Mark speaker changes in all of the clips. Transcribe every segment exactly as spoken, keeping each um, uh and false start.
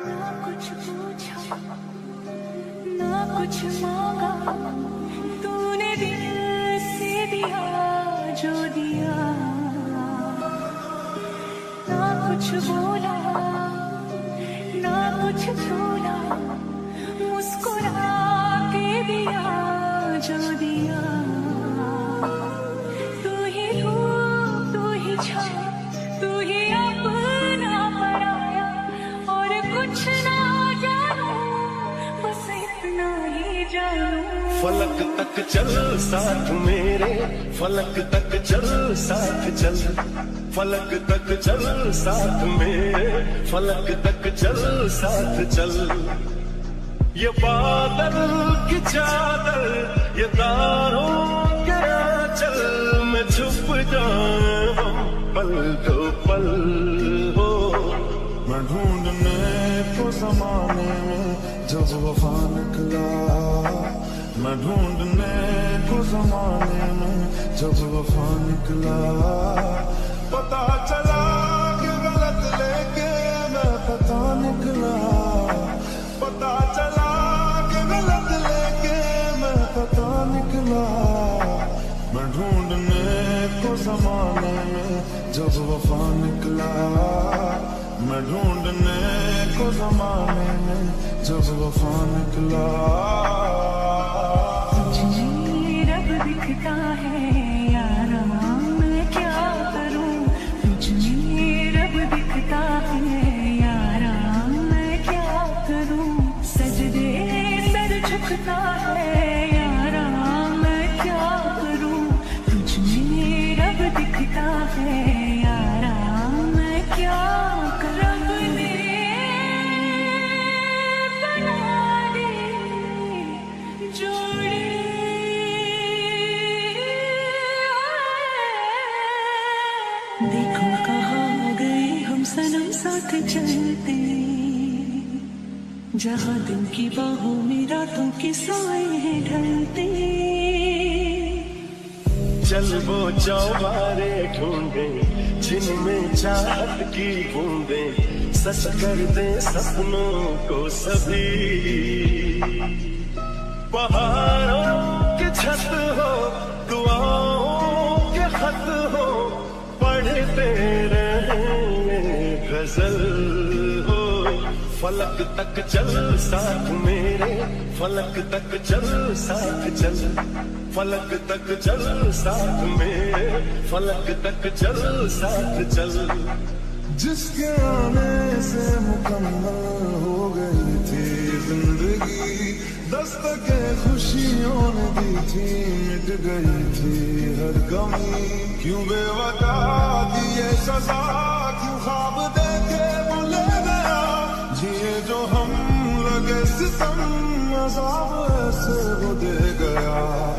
Speaker 1: ना कुछ पूछा ना कुछ मांगा, तूने दिल से दिया जो दिया। ना कुछ बोला ना कुछ बोला, मुस्कुरा के दिया जो दिया। तू ही रूप तू ही छाया, तू ही अपना पराया, और कुछ ना जानू बस इतना ही जानू।
Speaker 2: फलक तक चल साथ मेरे, फलक तक चल साथ चल, फलक तक चल साथ मेरे, फलक तक चल साथ चल। ये बादल की चादर, ये तारों के आंचल में छुप जाऊं पल दो पल हो।
Speaker 3: मैं ढूंढने को जमाने में जब वफा निकला, मैं ढूंढने को जमाने में जब वफा निकला। पता चला कि गलत लेके मैं पता निकला, पता चला कि गलत लेके मैं पता निकला। मैं ढूंढने को जमाने में जब वफा निकला, मैं ढूंढने को जमाने में जब वफा निकला।
Speaker 1: तुझे रब दिखता है यारा, मैं क्या करूं? तुझे रब दिखता है यारा, मैं क्या करूं? सजदे सर झुकता है यारा, मैं क्या करूं? तुझे रब दिखता है यारा, मैं क्या करूं? रब ने बना दी जोड़ी, देखो कहाँ गए हम सनम साथ चलते, जहाँ दिन की बाहों में रातों के साए हैं ढलते।
Speaker 2: चल वो चौबारे ढूंढे जिनमें चाहत की बूंदे, सच कर दे सपनों को सभी। पहाड़ों की छत हो, दुआओं के खत हो, पढ़ते रहे गजल हो। फलक तक चल साथ मेरे, फलक तक चल साथ चल, फलक तक चल साथ मेरे, फलक तक चल साथ चल।
Speaker 3: जिसके आने से मुकम्मल हो गई थी जिंदगी, दस्तके खुशियों ने दी थी, मिट गई थी हर कमी। क्यों बेवजह दिए सजा, क्यों ख्वाब देके भूले गया, जिए जो हम लगे सितम, अज़ाब ऐसे वो दे गया।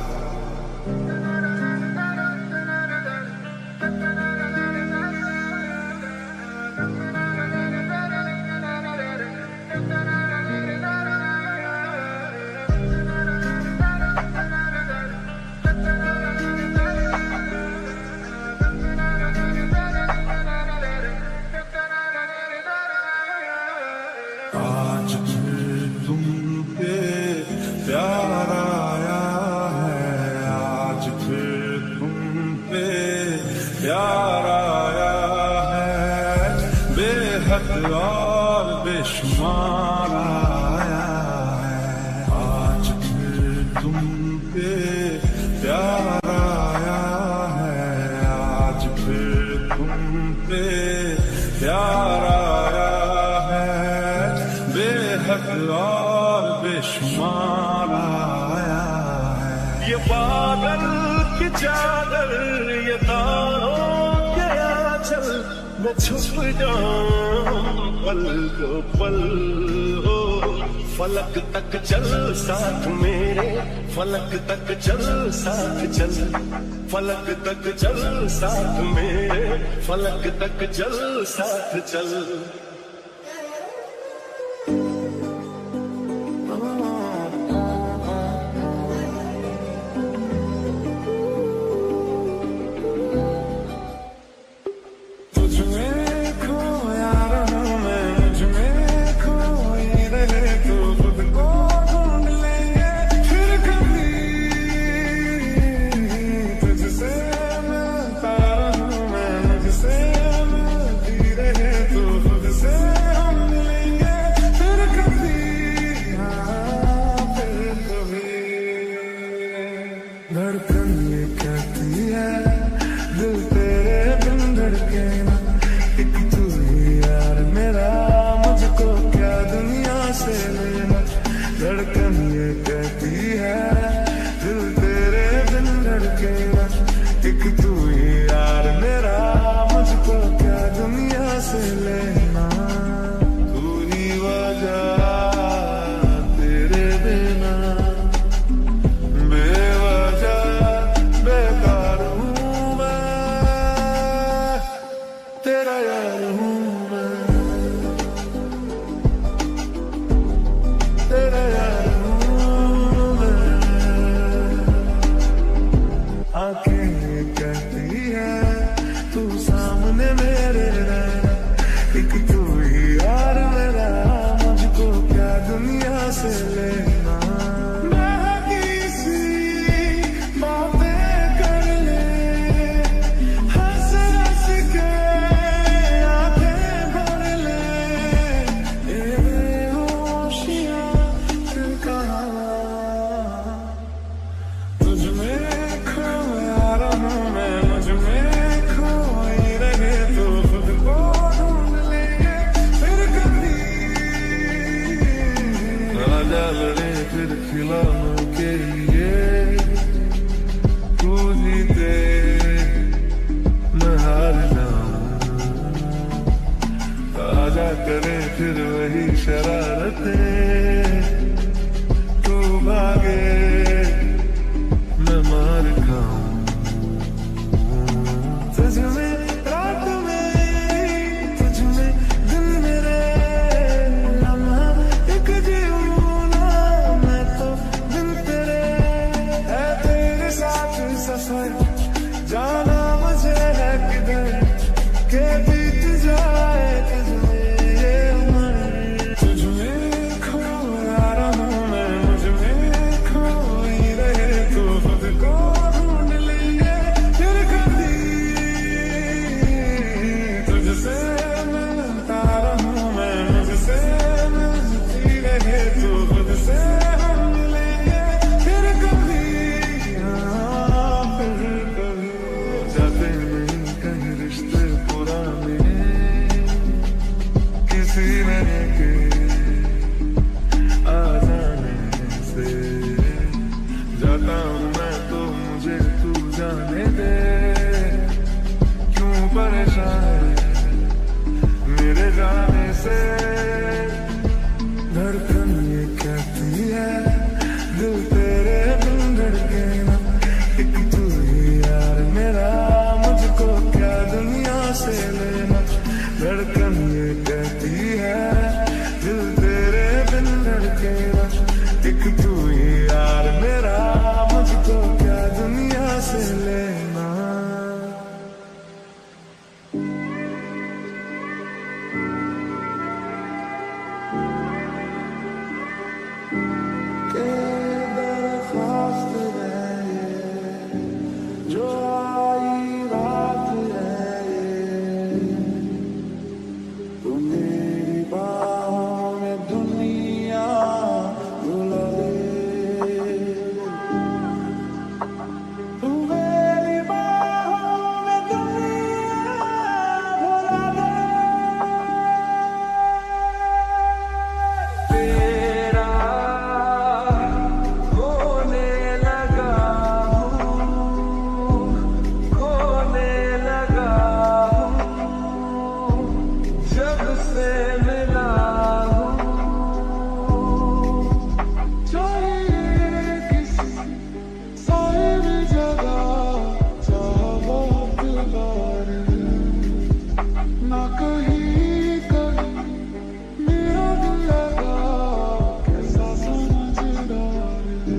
Speaker 3: आज फिर तुम पे प्यार आया है, आज फिर तुम पे प्यार आया है, बेहद और बेशुमार आया है। आज फिर तुम पे प्यार आया है, आज फिर तुम पे प्यार आया है, बेहद और बेशुमार आया है।
Speaker 2: ये बादल की चादर, ये तारों के आंचल में छुप जाऊं पल दो पल हो। फलक तक चल साथ मेरे, फलक तक चल साथ चल, फलक तक चल साथ मेरे, फलक तक चल साथ चल।
Speaker 3: तुझ में खोया रहूं मैं, मुझ में खो हूँ मैं, तेरा यार हूँ मैं। आंखें कहती है तू सामने मेरे रहना, एक तू ही यार मेरा, मुझको क्या दुनिया से लेना। फिर खिलौनों के लिए तू जीते मैं हार जाऊं, आजा करे फिर वही शरारतें, तू भागे मैं मार खाऊं। तुझ में रात में, तुझ में दिन मेरे, लम्हा एक जीवन सफर जाना मुझे है किधर के बीत जाए तुझमें ये उम्र। तुझ में खो रहा हूँ मैं, मुझ में खो ही रहे तो खुद को ढूंढ लेंगे फिर कभी। तुझसे मिलता रहूँ मैं, मुझसे मिलती रहे तो खुद से हम मिलेंगे फिर कभी। जाते नहीं कहीं रिश्ते पुराने किसी नए के आ जाने से, जाता हूँ मैं तो मुझे तू जाने दे, क्यों परेशान मेरे जाने से। धड़कन ये कहती है दिल तेरे बिन धड़के ना, एक तू ही यार मेरा, मुझको क्या दुनिया से लेना। धड़कन ये कहती है दिल तेरे बिन धड़के ना, एक तू ही यार मेरा, मुझको क्या दुनिया से लेना। के दरख्वास्त है ये जो आई रात है ये, तू मेरी बाहों में दुनिया भुला दे, तू मेरी बाहों में दुनिया भुला दे। तेरा होने लगा हूँ, खोने लगा हूँ, जब से मिला हूँ। चाहिए किसी साहिब जगह जहाँ बहुत बार ना कहीं कहीं मेरा दिल लगा, कैसा समझदार है।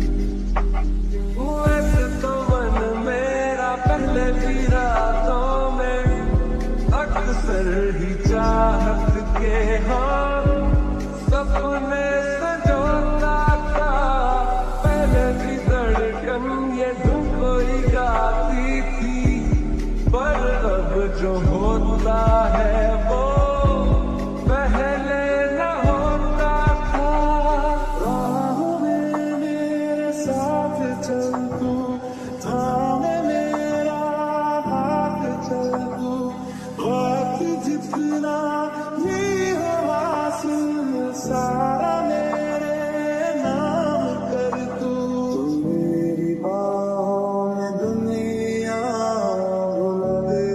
Speaker 3: वैसे तो मन मेरा पहले भी रातों में अक्सर ही चाहत के हम सपने सजोता था। पहले भी धड़कन ये धुन कोई गाती थी, पर अब जो होता है वो पहले न होता था। राहों में मेरे साथ चल तू, थामे मेरा हाथ चल तू, वक्त जितना भी हो हासिल सारा मेरे नाम कर तू। तू मेरी बाहों में दुनिया भुला दे,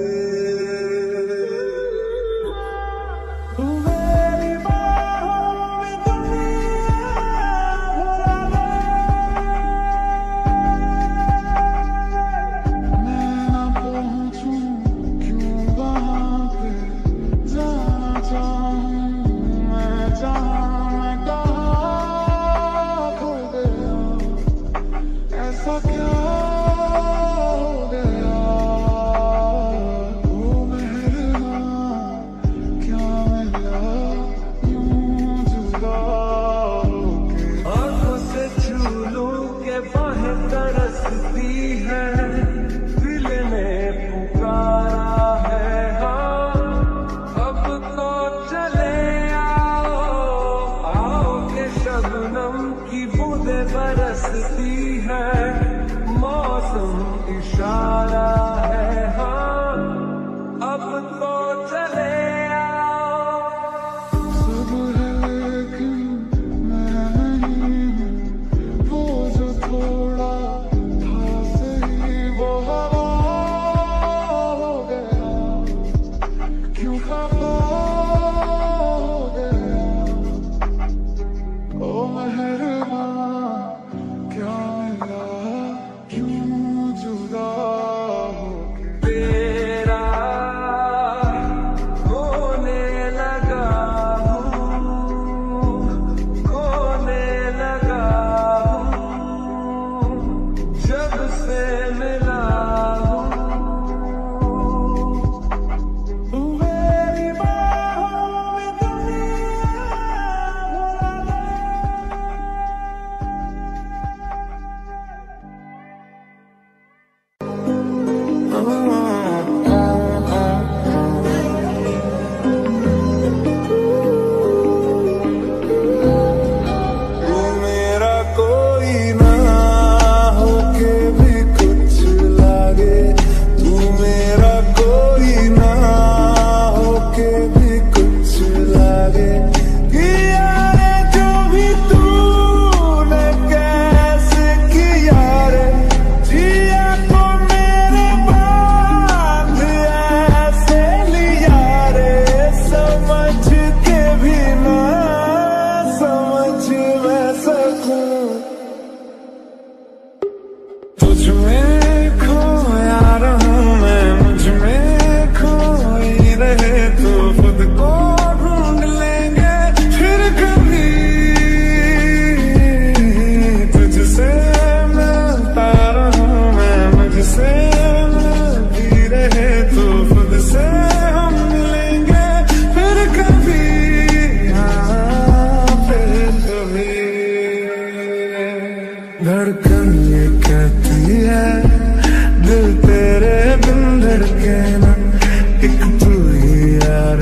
Speaker 3: तू मेरी बाहों में दुनिया भुला दे। मैं ना पहुँचूं क्यों वहाँ पे,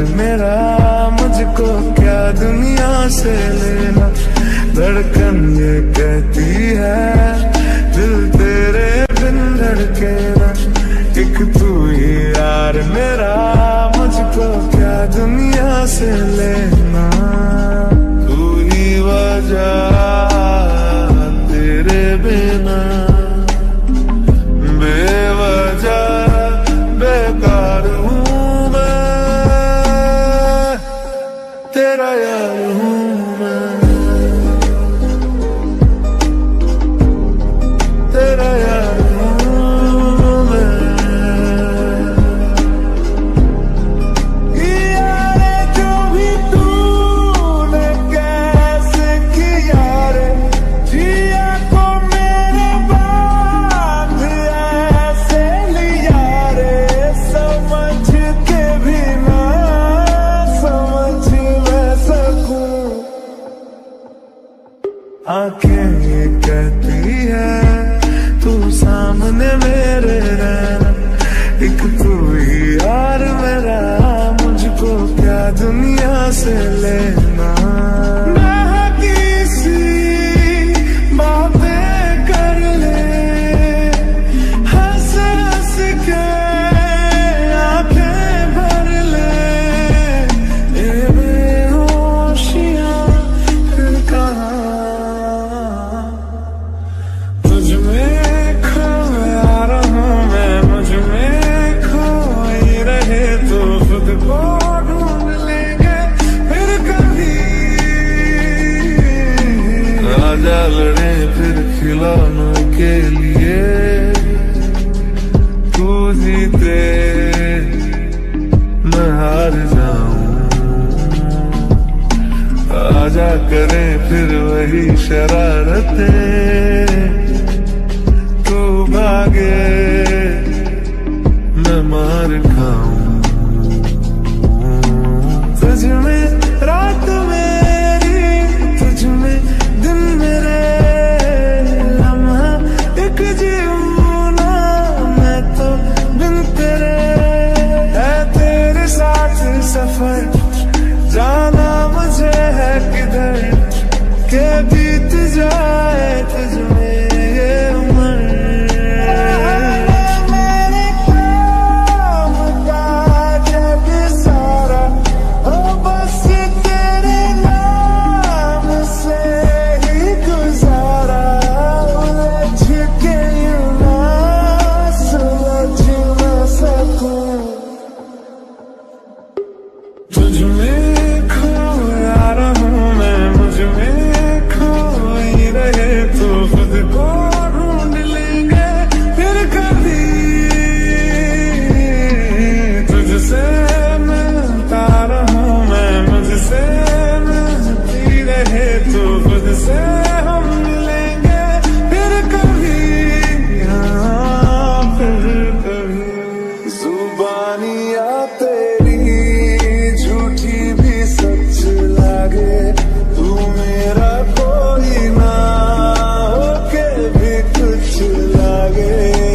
Speaker 3: मेरा, मुझको क्या दुनिया से लेना। धड़कन ये कहती है दिल तेरे बिन धड़के ना, एक तू ही यार मेरा, मुझको क्या दुनिया से लेना। तू ही वजह तेरे बिना बेवजह बेकार हूँ मैं, तेरा यार हूँ मैं, तेरा यार हूँ मैं। यारे जो भी तूने कैसे किया रे, जिया को मेरे बांध ऐसे लिया रे, समझ के भी ना समझ मैं सकूं। आंखें ये कहती है तू सामने मेरे रहना, एक तू ही यार मेरा, मुझको क्या दुनिया से लेना। किसी बातें कर ले हंस हंस के आंखें भर ले, ये बेहोशियां फिर कहाँ। तुझ में खोया रहूं मैं, मुझ में खोई रहे तो खुद को ढूंढ लेंगे फिर कभी। आजा लड़े फिर खिलौनों के लिए, तू जीते मैं हार जाऊं। आजा करें फिर वही शरारतें, तू भागे मैं मार खाऊं। तुझ में रात मेरी, तुझ में दिन मेरे, लम्हा एक जीऊं ना मैं तो बिन तेरे। है तेरे साथ सफर जाना मुझे है किधर, के बीत जाए तुझ में ये उम्र। मेरे काम का जग सारा हो बस तेरे नाम से ही गुजारा, उलझ के यूं ना सुलझ ना सकूं। तुझ में खोया रहूं मैं, मुझ में खोई रहे तो खुद को ढूंढ लेंगे फिर कभी। तुझसे मिलता रहूं मैं, मुझसे मिलती रहे तो खुद से हम मिलेंगे फिर कभी। हाँ फिर कभी। जुबानियाँ तेरी झूठी भी सच लागे, तू मेरा कोई ना होके भी कुछ लागे।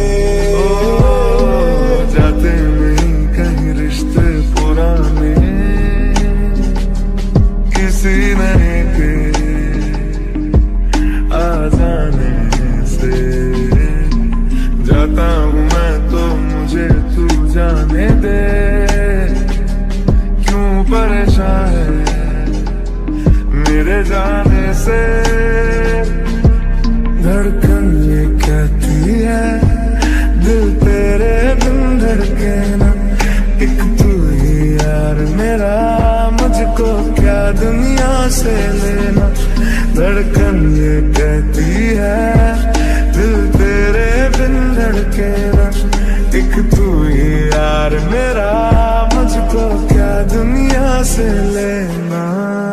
Speaker 3: ओ जाते नहीं कहीं रिश्ते पुराने, किसी नए के आ जाने से। जाता हूँ मैं तो मुझे तू जाने दे, क्यों परेशान है मेरे जाने से। धड़कन ये कहती है दिल तेरे बिन धड़के ना, एक तू ही यार मेरा, मुझको क्या दुनिया से लेना। धड़कन ये कहती है दिल तेरे बिन धड़के ना, एक तू ही यार मेरा, मुझको क्या दुनिया से लेना।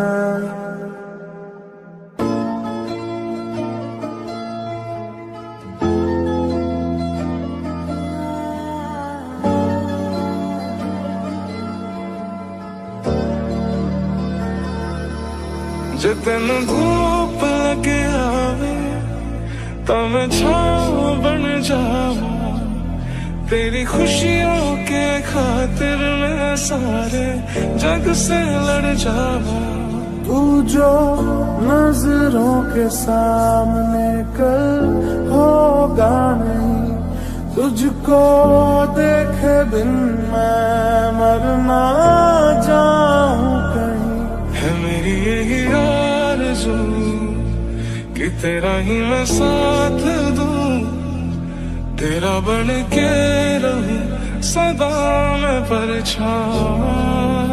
Speaker 3: जे तेन धूप लगे आवे तो मैं छाँव बन जाऊं, तेरी खुशियों के खातिर मैं
Speaker 4: सारे जग से लड़ जावा।
Speaker 3: तू जो नजरों के सामने कल होगा नहीं, तुझको देखे बिन मैं मर ना जाऊं कहीं।
Speaker 4: है मेरी यही आरज़ू कि तेरा ही मैं साथ दूं, तेरा बन के रहूं सदा मैं परछावा।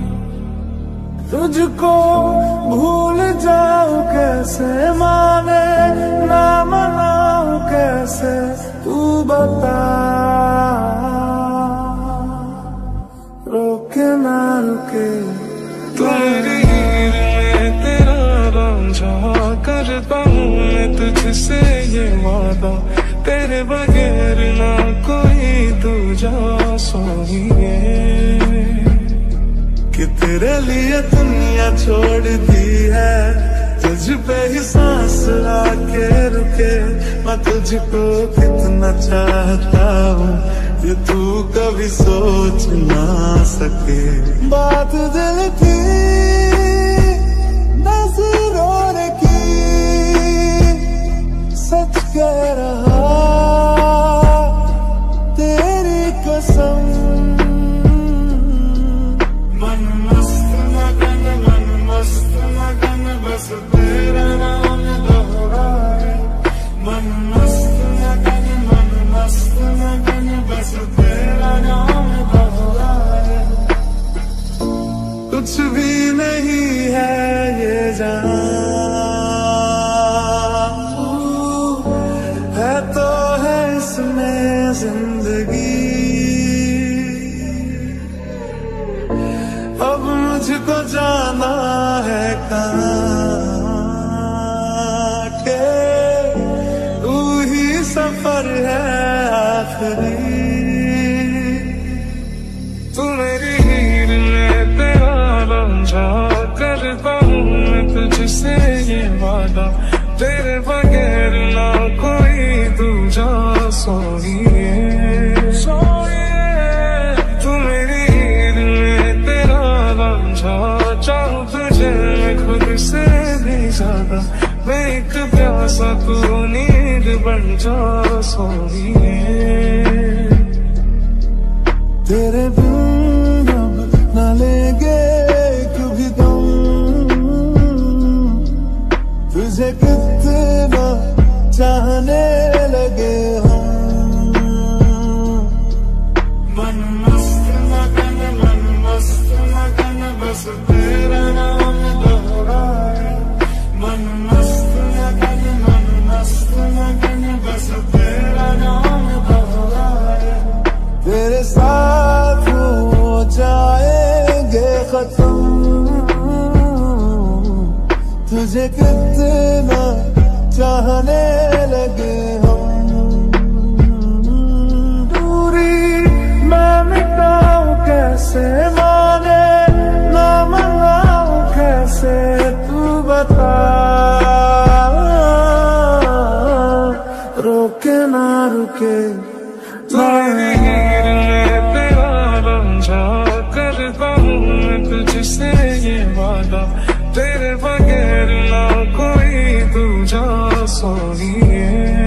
Speaker 3: तुझको भूल जाऊं कैसे, माने ना मनाऊं कैसे, तू बता। रोके ना रुके
Speaker 4: तेरी हीर में तेरा रांझा, करता हूँ मैं तुझसे ये वादा, तेरे बगैर ना कोई दूजा सोइए।
Speaker 3: कि तेरे लिए दुनिया छोड़ दी है, तुझ पे ही सांस आके रुके। मैं तुझको कितना चाहता हूँ कि तू कभी सोच ना सके। बात दिल की नजरों की सच कह रहा, तेरी कसम। मन मस्त मगन मन मस्त मगन बस तेरा नाम दोहराए। मन मस्त मगन मन मस्त मगन बस तेरा नाम दोहराए। कुछ भी नहीं है ये जान, है तो है इसमें जिंदगी। अब मुझको जाना है कहाँ के, तू ही सफर है आखिरी।
Speaker 4: तू मेरी हीर में तेरा रांझा, करता हूँ मैं तुझसे ये वादा, तेरे बगैर ना कोई दूजा सोइए। तू मेरी हीर में तेरा रांझा, चाहूं तुझे मैं खुद से भी ज्यादा, मैं एक प्यासा तू नींद बन जा सोइए।
Speaker 3: तेरे बिन अब न लेंगे कभी दम, तुझे कितना चाहने लगे हम। मन मस्त मगन मन मस्त मगन बस तेरा नाम दोहराए। मन मस्त मगन मन मस्त मगन बस तेरा नाम दोहराए। तेरे साथ हो जाएंगे खत्म, तुझे कितना चाहने लगे हम। दूरी मैं मिटाऊं कैसे, माने ना मनाऊं कैसे, तू बता। रोके ना रुके
Speaker 4: तेरी हीर में तेरा रांझा, करता हूँ मैं तुझसे ये वादा, तेरे बगैर ना कोई दूजा सोइए।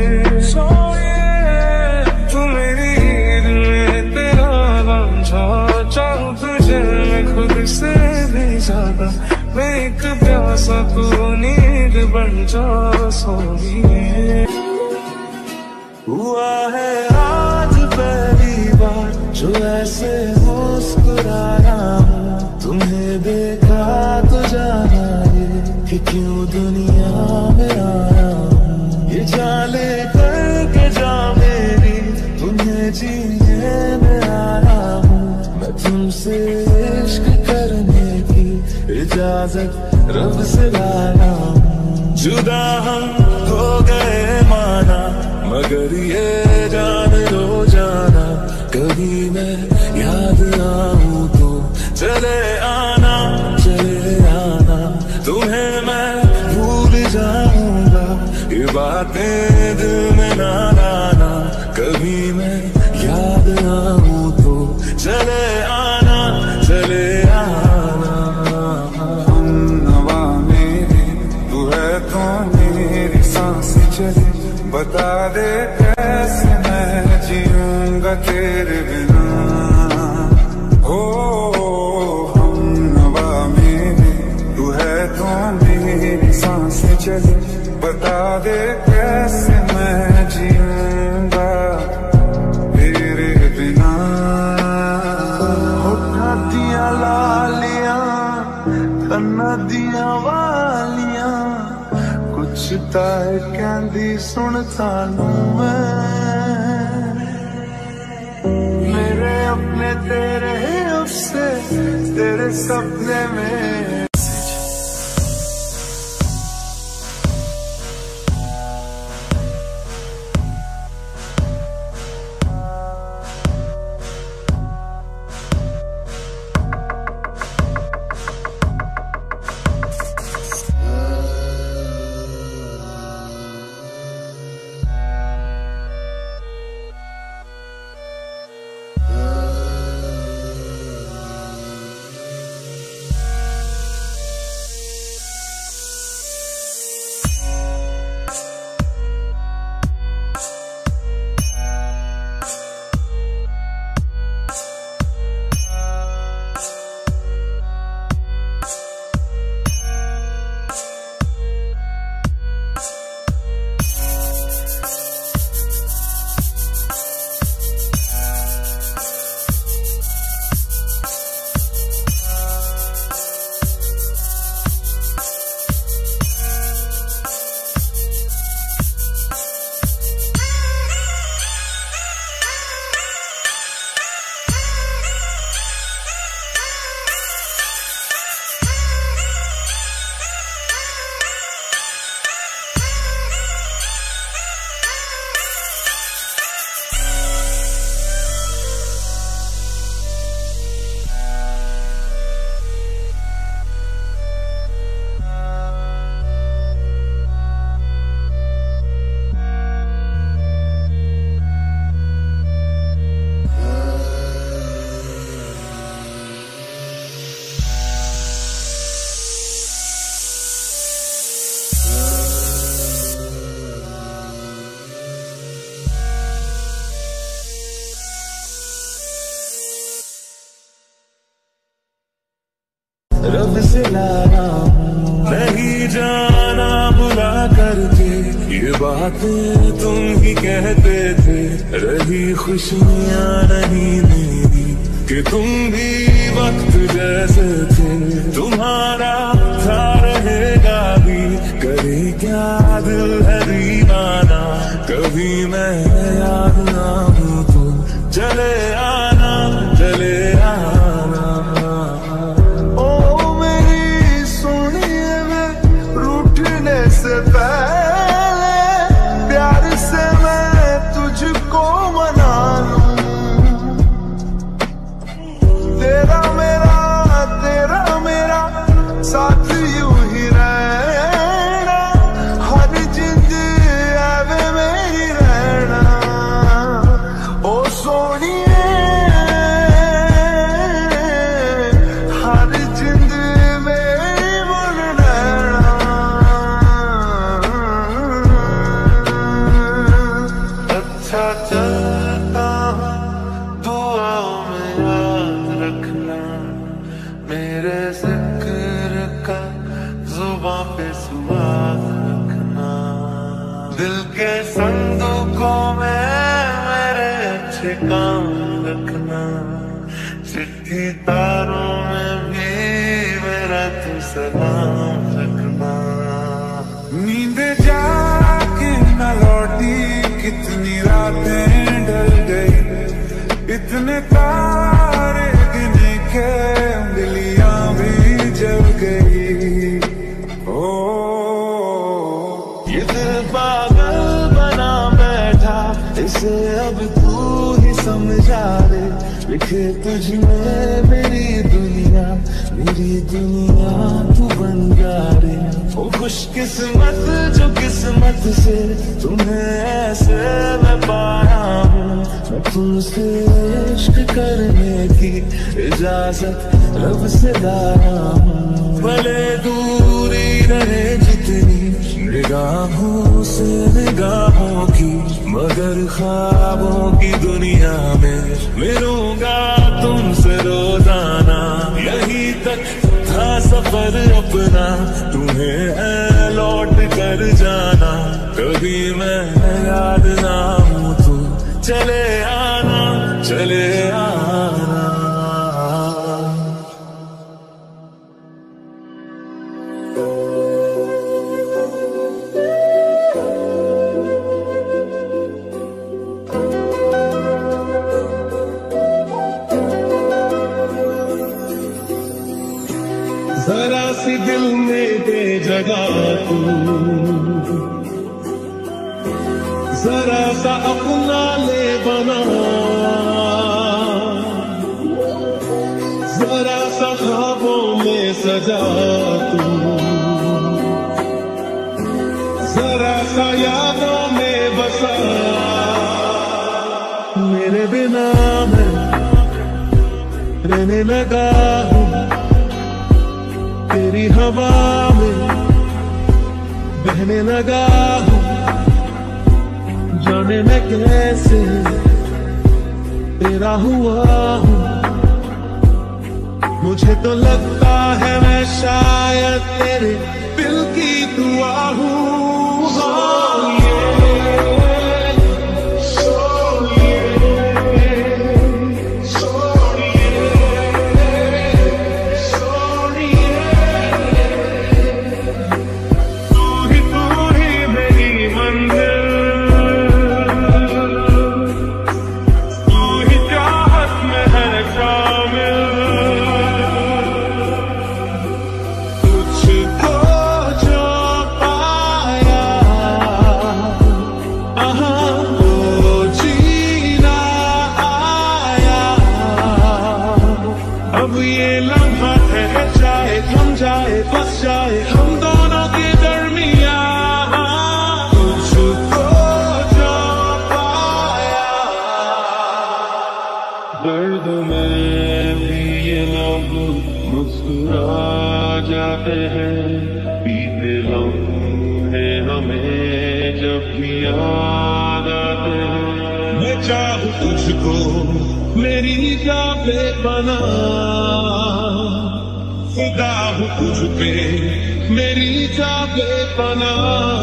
Speaker 4: तू मेरी हीर में तेरा रांझा, चाहूं तुझे मैं खुद से भी ज्यादा, मैं एक प्यासा तू नींद बन जा सोइए।
Speaker 3: हुआ है आज पहली बार जो ऐसे मुस्कुराया हूँ, तुम्हें देखा तो जाना ये कि क्यों दुनिया में आया हूँ। ये जाले करके जा मेरी, तुम्हें जीने में आया हूँ। मैं तुमसे इश्क करने की इजाजत रब से लाया हूँ। जुदा हम हो गए माना, मगर ये जान लो जाना, कभी मैं याद आऊं तो चले आना चले आना। तुम्हें मैं भूल जाऊंगा, ये बातें दिल में ना लाना, कभी मैं याद आऊं तो चले आना
Speaker 4: बता दे कैसे मैं जीऊंगा तेरे बिना। हो हम नवा मेरे तू है तो मेरी सांसें चले, बता दे कैसे मैं जीऊंगा तेरे बिना। होठा दिया लालियां कन्ना दिया वालियां, कुछ ताए कहंदी सुन सानू मैं, मेरे अपने तेरे उससे तेरे सपने में।
Speaker 2: रब से लाया नहीं जाना बुला करके, ये बातें तुम ही कहते थे। रही खुशियाँ नहीं मेरी कि तुम भी वक्त जैसे थे। तुम्हारा था रहेगा भी, करे क्या दिल है दीवाना। कभी मैं याद ना हूँ तो चले आना चले आना।
Speaker 3: से पहले प्यार से मैं तुझको मना लूं, तेरा मेरा तेरा मेरा साथ यूं ही रहना। हर जिंद आवे मेरी रहना, ओ सोनिए हर जिंद चलता दुआओं में याद रखना। मेरे जिक्र का जुबां पे स्वाद रखना। दिल के संदूकों में मेरे अच्छे काम रखना। चिट्ठी तारों में भी मेरा तू सलाम रखना।
Speaker 4: नींद जाके न लौटी कितनी रातें ढल गई, इतने तारे गिने के उंगलियां भी जल गई। ओ
Speaker 2: ये दिल पागल बना बैठा, इसे अब तू ही समझा दे। लिखे तुझ में मेरी दुनिया, मेरी दुनिया तू बन जा रे। ओ खुशकिस्मत जो किस्मत से तुम्हें ऐसे मैं पाया हूँ। मैं तुमसे इश्क करने की इजाजत रब से लाया हूँ। भले दूरी रहे जितनी
Speaker 4: निगाहों से निगाहों की, मगर ख्वाबों की दुनिया में मिलूंगा तुमसे रोजाना। यही तक था सफर अपना, तुम्हें है लौट कर जाना। कभी मैं याद ना हूँ तो चले आना, चले आना।
Speaker 2: जरा सी दिल में दे जगह तू, जरा सा अपना ले बना, जरा सा ख्वाबों में सजा तू, जरा सा यादों में बसा। मेरे बिना मैं रहने लगा हूँ तेरी हवा में, बहने लगा हूँ जाने मैं कैसे तेरा हुआ हूँ। मुझे तो लगता है मैं शायद तेरे दिल की दुआ हूँ। अब ये लम्हा ठहर जाए, थम जाए, बस जाए हम दोनों के दरमिया। तुझको जो पाया, दर्द में भी ये लोग मुस्कुरा जाते हैं। बीते लम्हे हमें जब भी याद आते हैं। मैं चाहूँ तुझको मेरी जाबे बना, खुदा हूँ तुझ पे मेरी जाबे बना।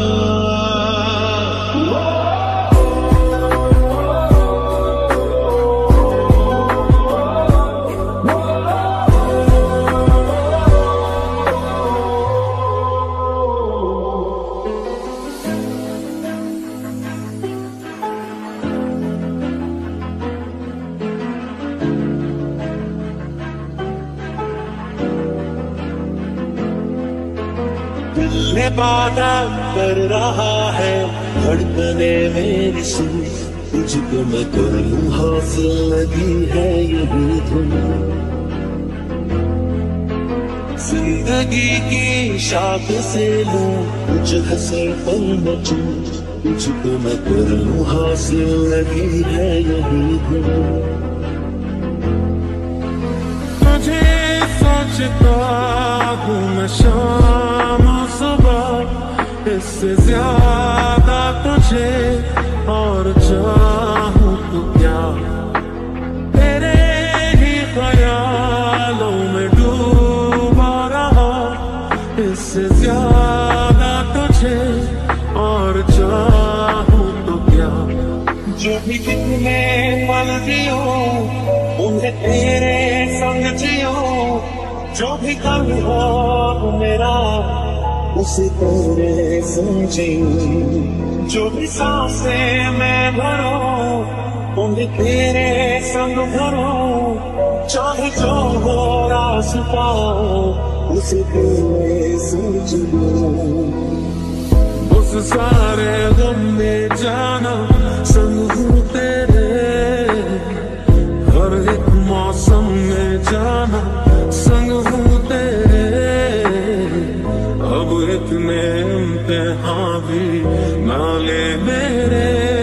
Speaker 2: दिल वादा कर रहा है, धड़कने मेरी सुन, तुझको मैं कर लूं हासिल, लगी है यही धुन। जिंदगी की शाख से लूं कुछ हंसर पल न चूं, तुझको मैं कर लूं हासिल, लगी है यही धुन।
Speaker 4: तुझे सोचता हूँ मैं शाम सुबह, इससे ज्यादा तुझे और चाहूँ तो क्या। तेरे ही ख्यालों में डूबा रहा, इससे ज्यादा तुझे और चाहूँ तो क्या। जो भी कितने पल जियो उन्हें तेरे संग जियो, जो भी कल हो मेरा उसे तेरे समझूं। जो भी सांसें मैं भरूं उन्हें तेरे संग भरूं। चाहे जो हो रास्ता उसे तेरे समझूं। उस सारे गम में जाना संग हूँ तेरे, हर एक मौसम में जाना संग हूँ तेरे। अब इतने इम्तिहान भी ना ले मेरे,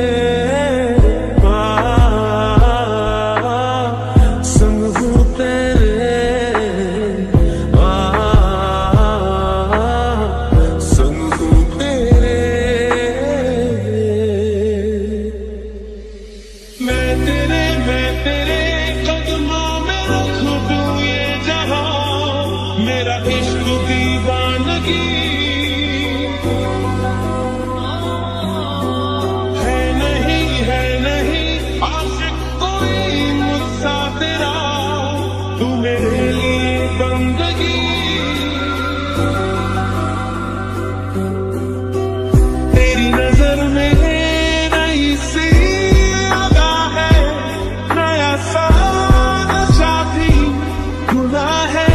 Speaker 4: संग हूँ तेरे, संग हूँ तेरे। मेरा इश्क दीवानगी है नहीं है नहीं आशिक कोई मुझसा तेरा, तू मेरे लिए बंदगी। तेरी नजर में नई सी अदा है, नया सा नशा भी खुदा है।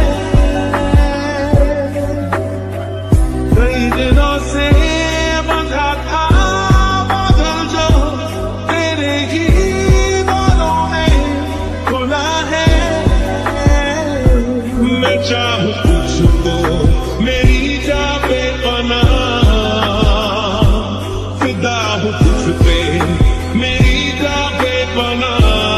Speaker 4: कई दिनों से बंधा था बादल जो तेरे ही बालों में खुला है। मैं चाहूँ तुझको मेरी जा बेपनाह, फिदा हूँ तुझ पे मेरी जा बेपनाह।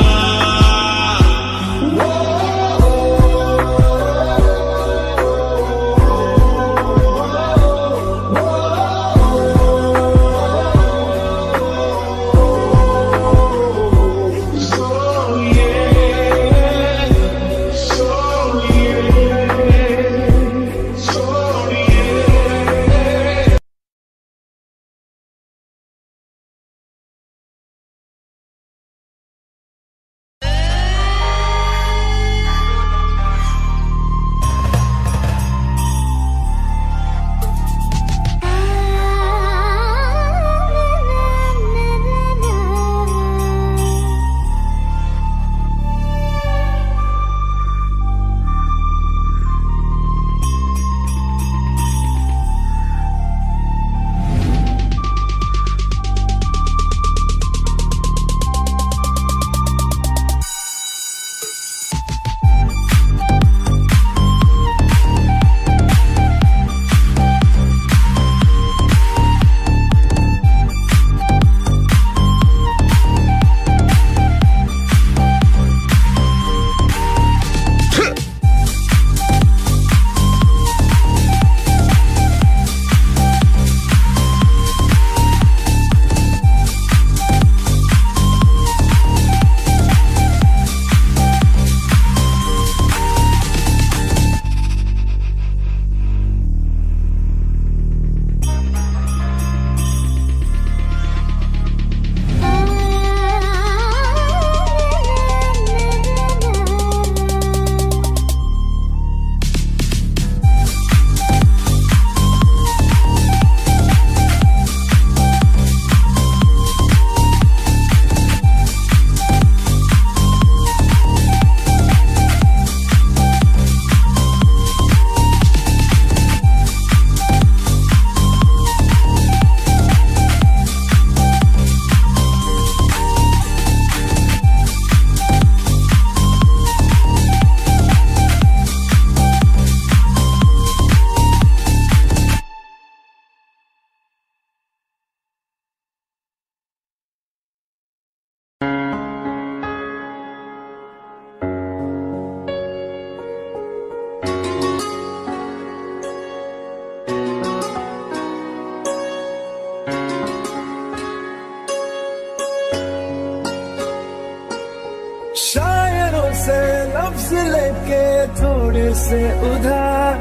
Speaker 5: शायरों से लफ्ज लेके थोड़े से उधार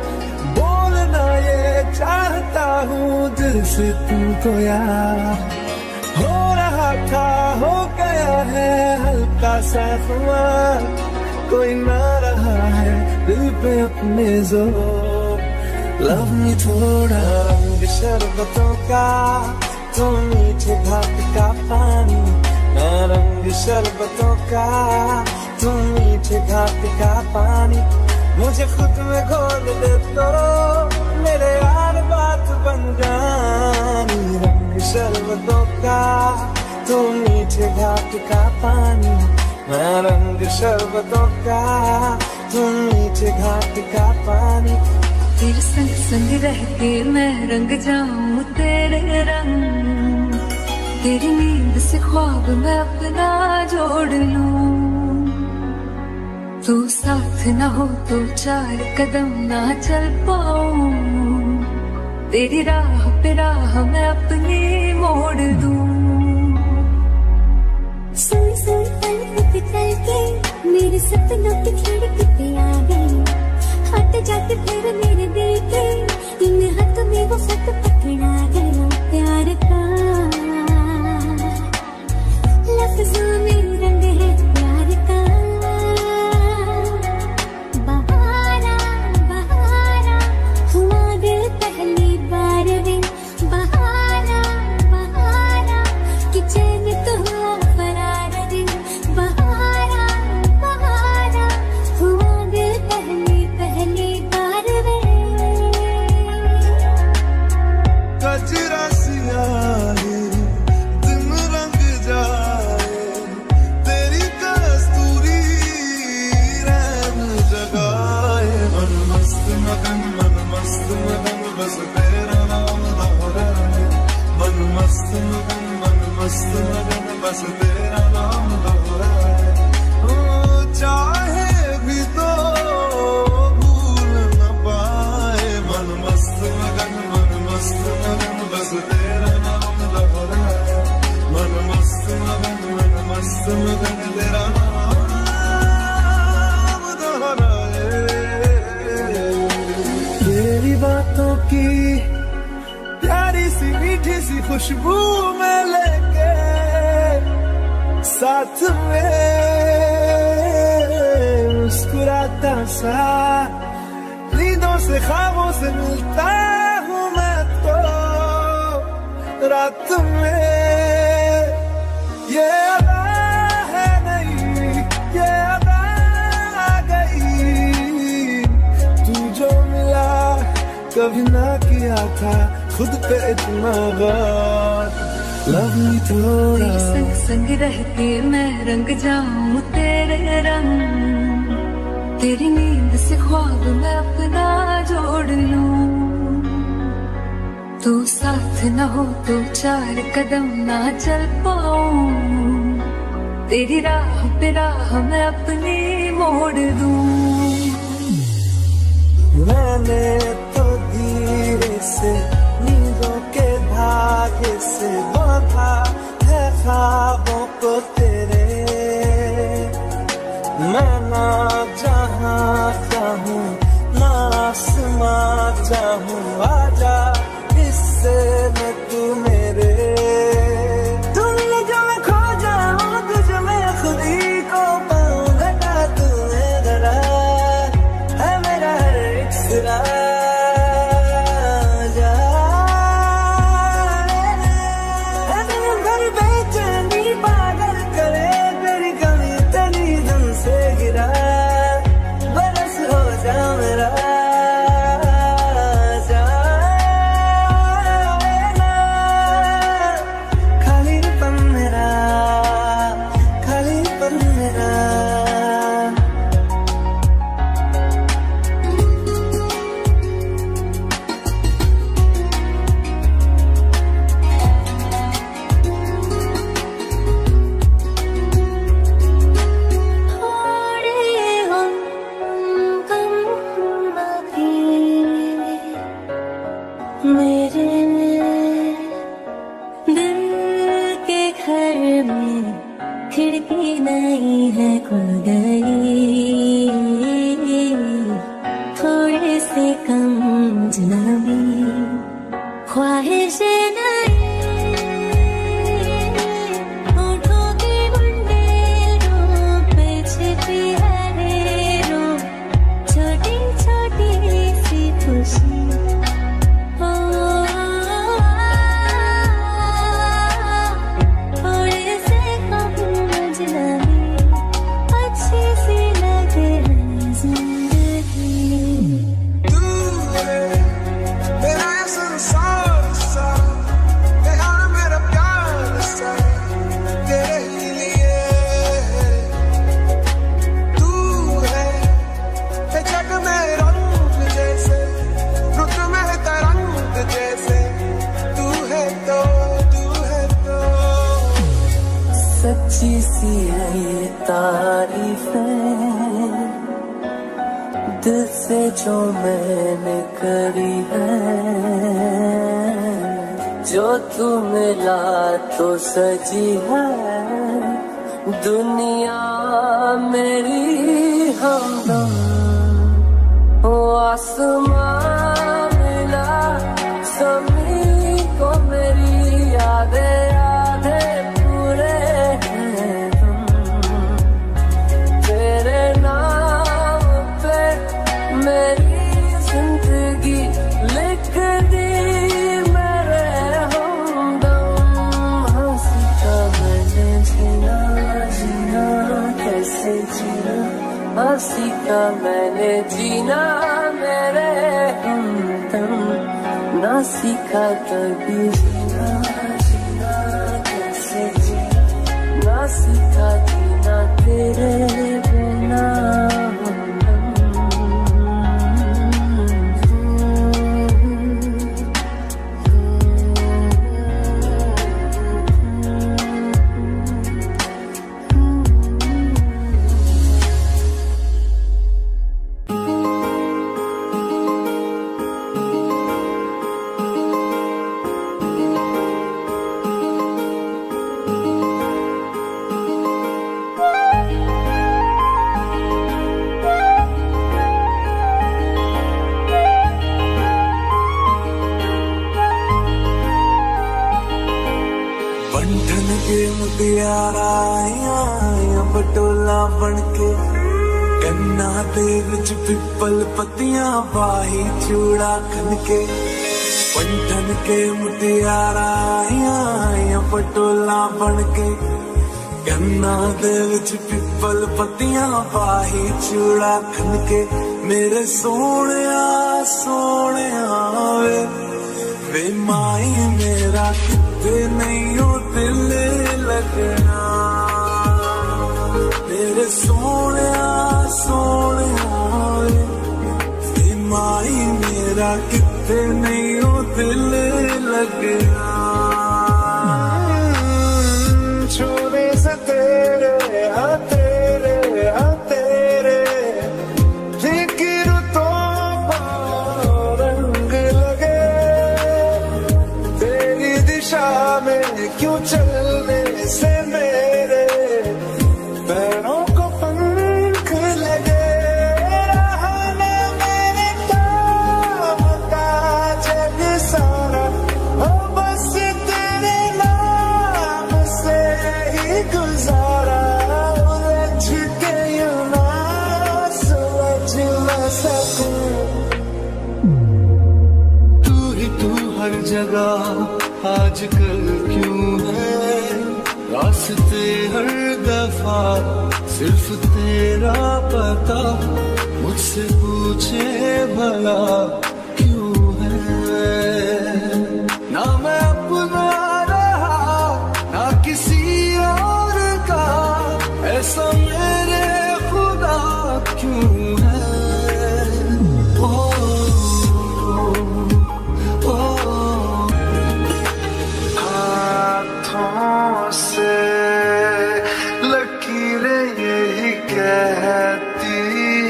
Speaker 5: बोलना ये चाहता हूँ दिल से तुमको यार। हो रहा था हो गया है हल्का सा खुमार, कोई ना रहा है दिल पे अपने जोर। लव मी थोड़ा रंग शरबतों का, तुम मीठे घाट का पानी। मैं रंग शरबतों का, तुम मीठे घाट का पानी। मुझे खुद में घोल दे तो मेरे यार बात बन जानी। रंग शरबतों का, तुम मीठे घाट का पानी। मैं रंग शरबतों का, तुम मीठे घाट का पानी।
Speaker 1: तेरे संग संग रह के मैं रंग जाऊं तेरे रंग, तेरी नींद से ख्वाब मैं अपना जोड़ लूं। तू साथ ना हो तो चार कदम ना चल पाऊं, तेरी राह पे राह मैं अपनी मोड़ दूं।
Speaker 6: सुन सुन पल पे चल के मेरे सपनों की खिड़की पे आ गई, हट जा
Speaker 3: मगन मन मस्त मगन बस तेरा नाम दोहराए मन मस्त मगन मन मस्त मगन बस तेरा नाम दोहराए ओ चाहे भी तो भूल न पाए मन मस्त मगन मन मस्त मगन बस तेरा नाम दोहराए मन मस्त मगन मन मस्त मगन तेरा नाम दोहराए तेरी बातों की प्यारी सी मीठी सी खुशबू में लेके साथ में मुस्कुराता सा नींदों से ख्वाबों से मिलता हूँ मैं तो रात में ये अदा है नहीं ये अदा आ गई तू जो मिला कभी ना किया था खुद पे इतना गौर लव मी थोड़ा
Speaker 1: संग संग रहते मैं रंग जाऊं तेरे रंग तेरी नींद से ख्वाब मैं अपना जोड़ लूं तू साथ न हो तो चार कदम ना चल पाऊं तेरी राह पे राह मैं अपनी मोड़ दूं
Speaker 5: मैंने तो धीरे से नींदों के धागे से बांधा है ख्वाबों को तेरे मैं ना जहां चाहूं ना आसमां चाहूं आजा इससे मैं तू मेरे तुम जो मैं खो जाऊं तुझ में खुद ही को पाऊं घटा तुम्हें डरा है मेरा हर एक सिरा सजी है दुनिया मेरी हमदम ओ आसमां मिला समी को मेरी यादें यादें पूरे हैं तेरे नाम पे मेरी जिंदगी लिख दी सीखा मैंने जीना मेरे हमदम ना सीखा कभी जीना जीना कैसे जीना ना सीखा जीना तेरे बिना हमदम के मुटियारा आया पटोला बनके कन्ना दे विच पिपल पत्तियां पाही चूड़ा खनके पंठन के मुटियारा आया पटोला बनके कन्ना दे विच पिपल पत्तियां पाही चूड़ा खनके मेरे सोहणिया सोहणिया वे वे माई मेरा किते नहीं हो दिल लगना मेरे सोहणिया सोहणिया वे माई मेरा किते नहीं हो दिल लगना छोरे से तेरे हाँ तेरे हाँ तेरे फिक्र तो रंग लगे तेरी दिशा में क्यों चलने से मेरे पैरों को पंख लगे रहने मेरे काम का जग सारा हो बस तेरे नाम से ही गुजारा उलझ के यूं ना सुलझ न सकूं तू ही तू हर जगह आजकल क्यों है रास्ते हर दफा सिर्फ तेरा पता मुझसे पूछे भला क्यों है ना मैं अपना रहा ना किसी और का ऐसा मेरे खुदा क्यों है ओ, ओ, ओ, हाथों से लकीरें यही कहती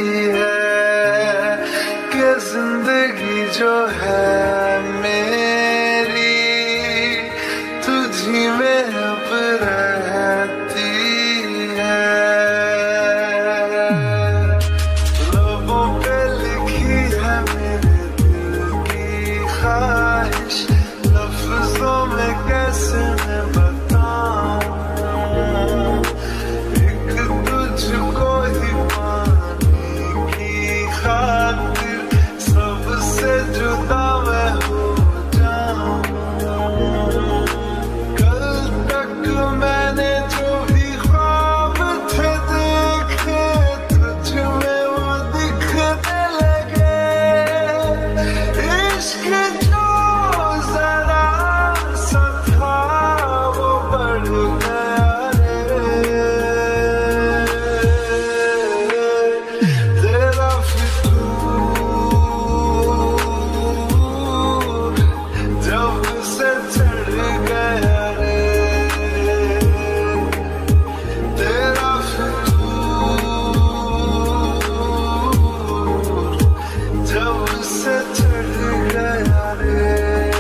Speaker 5: है कि जिंदगी जो है मेरी तुझी में अब रहती है लबों पे लिखी है मेरे दिल की ख्वाहिश लफ्जों में कैसे मैं बताऊं एक तुझको ही पाने की खातिर सबसे जुदा मैं हो जाऊं कल तक मैंने जो भी ख्वाब थे देखे तुझ में वो दिखने लगे इश्क जो जरा सा था वो बढ़ गया रे तेरा फितूर जब से चढ़ गया रे तेरा फितूर जब से चढ़ गया रे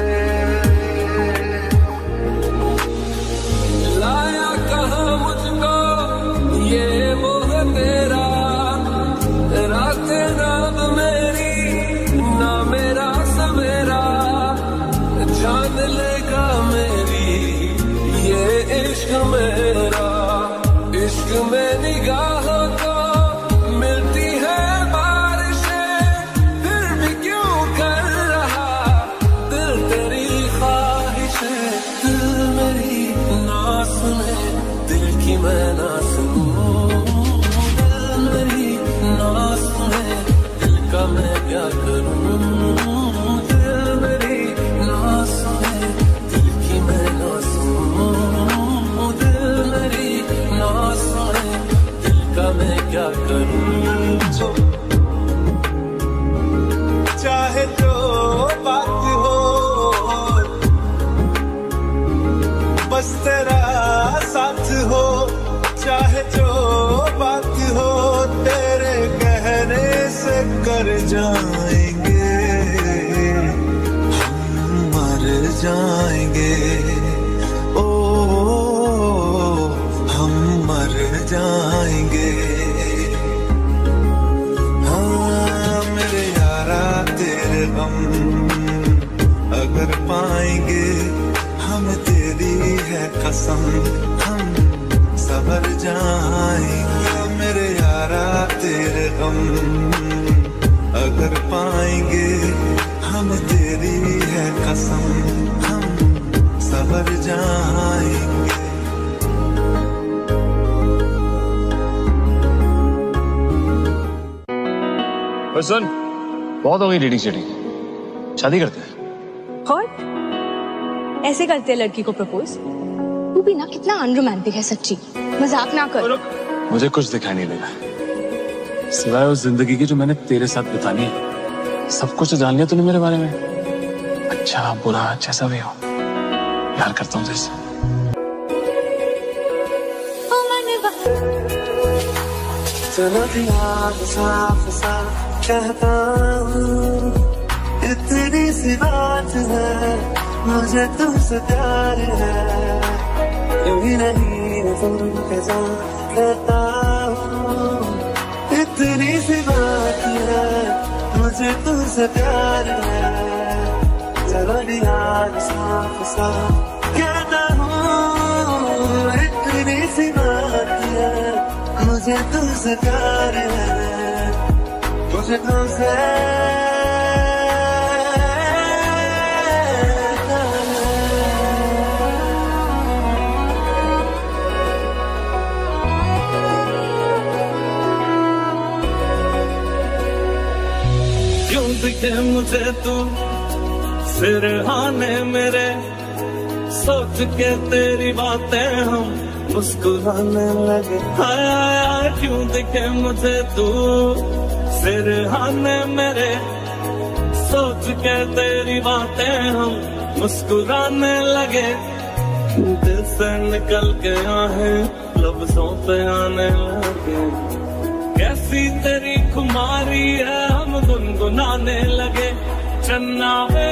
Speaker 5: लाया कहाँ मुझको ये मोह तेरा रात रात मेरी ना मेरा सवेरा जान लेगा मेरी ये इश्क मेरा इश्क में निगाहों को मिलती है बारिशें फिर भी क्यों कर रहा दिल तेरी ख्वाहिशें दिल मेरी ना सुने दिल की मैं ना सुनूं दिल मेरी ना सुने दिल का मैं क्या करूं दिल मेरी ना सुने दिल की मैं ना सुनूं दिल मेरी ना सुने दिल का मैं क्या करूं जो चाहे जो बात हो बस तेरा साथ हो चाहे जो बात हो तेरे कहने से कर जाएंगे हम मर जाएंगे ओ हम मर जाएंगे हाँ मेरे यारा तेरे गम अगर पाएंगे हम तेरी है कसम हम सबर जाएंगे मेरे यारा तेरे गम अगर पाएंगे हम तेरी है कसम हम सबर जाएंगे।
Speaker 6: सुन, बहुत हो गई डेटिंग शेटिंग, शादी करते हैं।
Speaker 7: और ऐसे करते हैं लड़की को प्रपोज? तू भी ना कितना अनरोमांटिक है सच्ची, मजाक ना कर।
Speaker 6: मुझे कुछ दिखाई नहीं देगा सिवाय उस जिंदगी की जो मैंने तेरे साथ बितानी है। सब कुछ जान लिया तूने मेरे बारे में, अच्छा बुरा जैसा भी हो, प्यार करता हूँ जैसे।
Speaker 5: चलो दिया साफ साफ कहता हूँ इतनी सी बात है मुझे तुमसे प्यार है कभी नहीं तुम कहता हूँ इतनी सी बात है मुझे तुमसे प्यार है। चलो यार साफ साफ कहता हूँ इतनी सी बात है मुझे तुमसे प्यार है मुझे तुमसे
Speaker 4: क्यों दिखे मुझे तू सिरहाने मेरे सोच के तेरी बातें हम मुस्कुराने लगे। हाय हाय क्यों दिखे मुझे तू सिरहाने मेरे सोच के तेरी बातें हम मुस्कुराने लगे। दिल से निकल के आहे लफ्जों पे आने लगे। कैसी तेरी खुमारी है हम गुनगुनाने लगे। चन्ना वे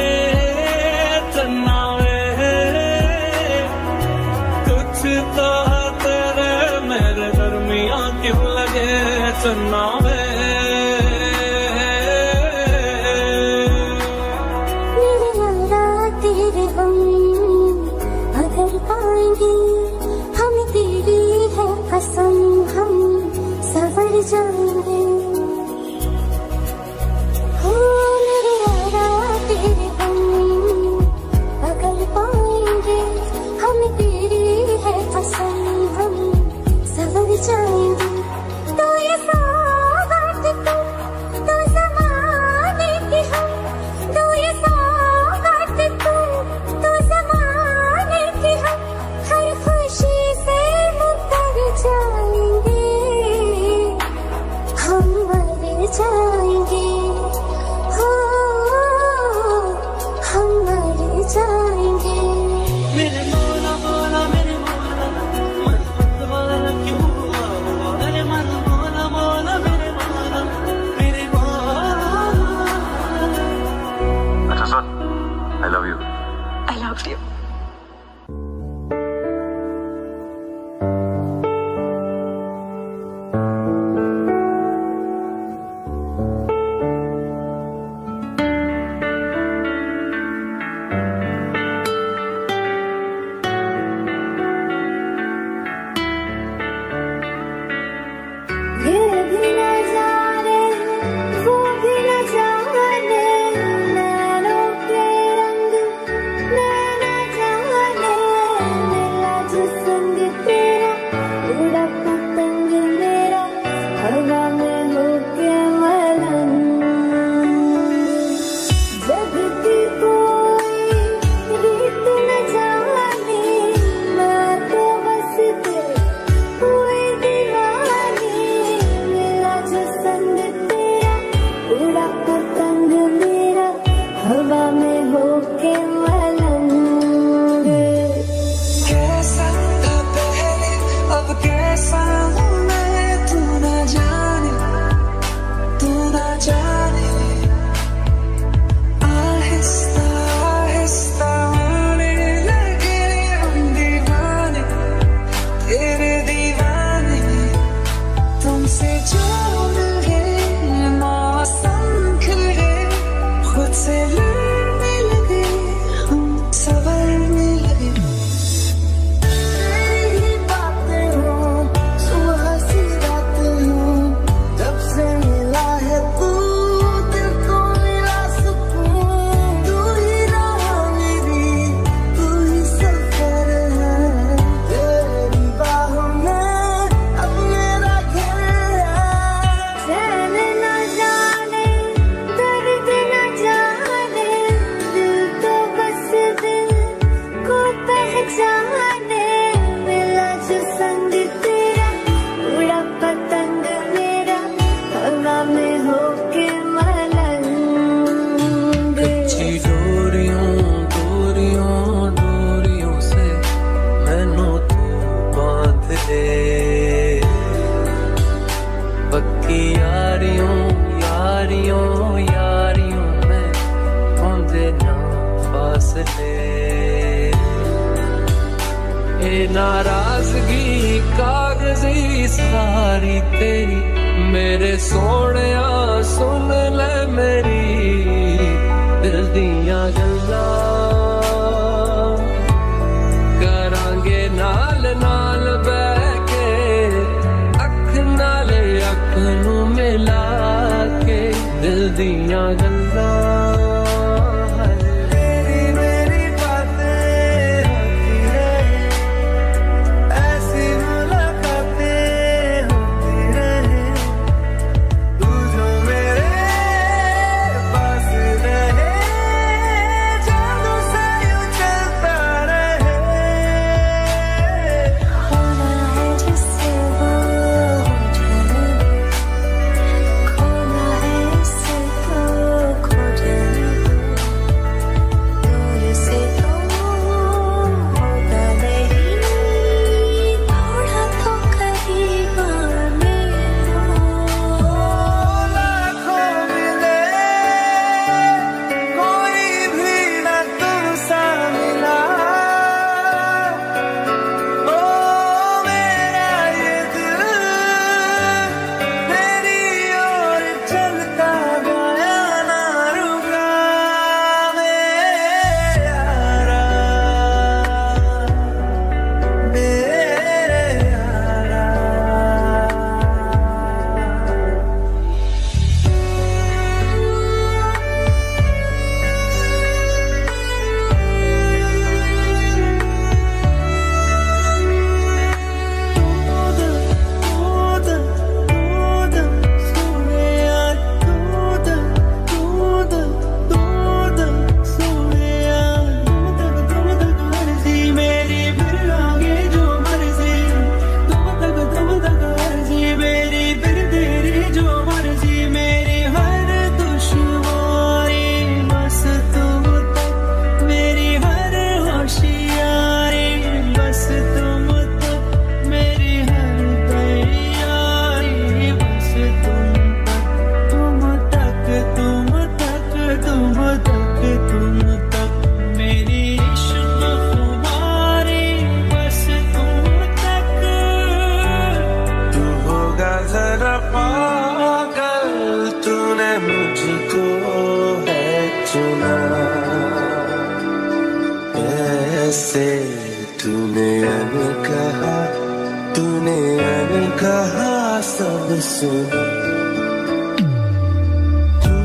Speaker 4: चन्ना वे कुछ तो है तेरे मेरे दरमियां क्यों लगे। चन्ना वे
Speaker 8: तेरे हम अगर पाएंगे हम तेरी है कसम हम सवर जाएंगे। हो मेरे यारा तेरे हम अगर पाएंगे हम तेरी है कसम हम सवर जाएंगे। तो ये सौगात तू तो ज़माने की हम तो ये सौगात तू तो ज़माने की हम हर खुशी से मुकर जाएंगे हम मर जाएंगे। हो हम मर जाएंगे।
Speaker 4: मेरे मौला मौला मेरे मौला मन मत बोला क्यों हुआ मेरे मन मौला मौला मेरे मौला मेरे मौला।
Speaker 6: अच्छा सुन, I love you.
Speaker 7: I love you.
Speaker 8: ये भी न जाने वो भी न जाने नैनों के रंग मैं न जाने मेरा जिस्म तेरा उड़ा पतंग मेरा हवा में होके मलंग। जगती कोई रीत न जाने मैं तो बस तेरे हुए दीवानी। मेरा जिस्म तेरा उड़ा पतंग मेरा हवा में होके मलंग। कैसा था पहले अब कैसा हूँ मैं तू न जाने तू न जाने। आहिस्ता आहिस्ता होने लगे हम दीवाने तेरे दीवाने। तुमसे जो मिले मौसम खिले खुद से लड़ने लगे
Speaker 5: है। ए नाराजगी कागजी सारी तेरी, मेरे सोनिया सुन ले मेरी दिल दियां गल्लां, करांगे नाल नाल बैठ के अख नाल अख नू मिला के दिल दियां गल्लां।
Speaker 9: से तूने कहा, तूने कहा सब सुन, तू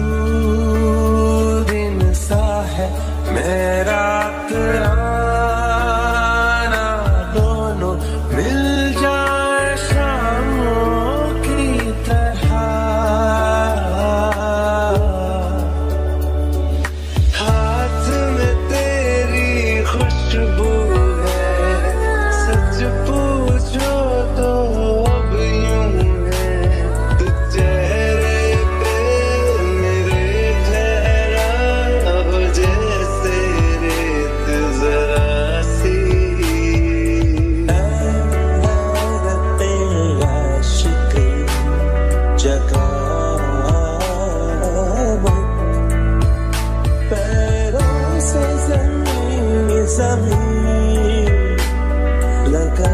Speaker 9: दिन सा है मेरा आना, दोनों मिल जाए शामों की तरह, हाथ में तेरी खुशबू है, सच पूछो तो अब यूं है, तू चेहरे पे मेरे ठहरा हो जैसे रेत जरा सी, तेरे आशिक जगा पैरों से जमीन जमीन लगा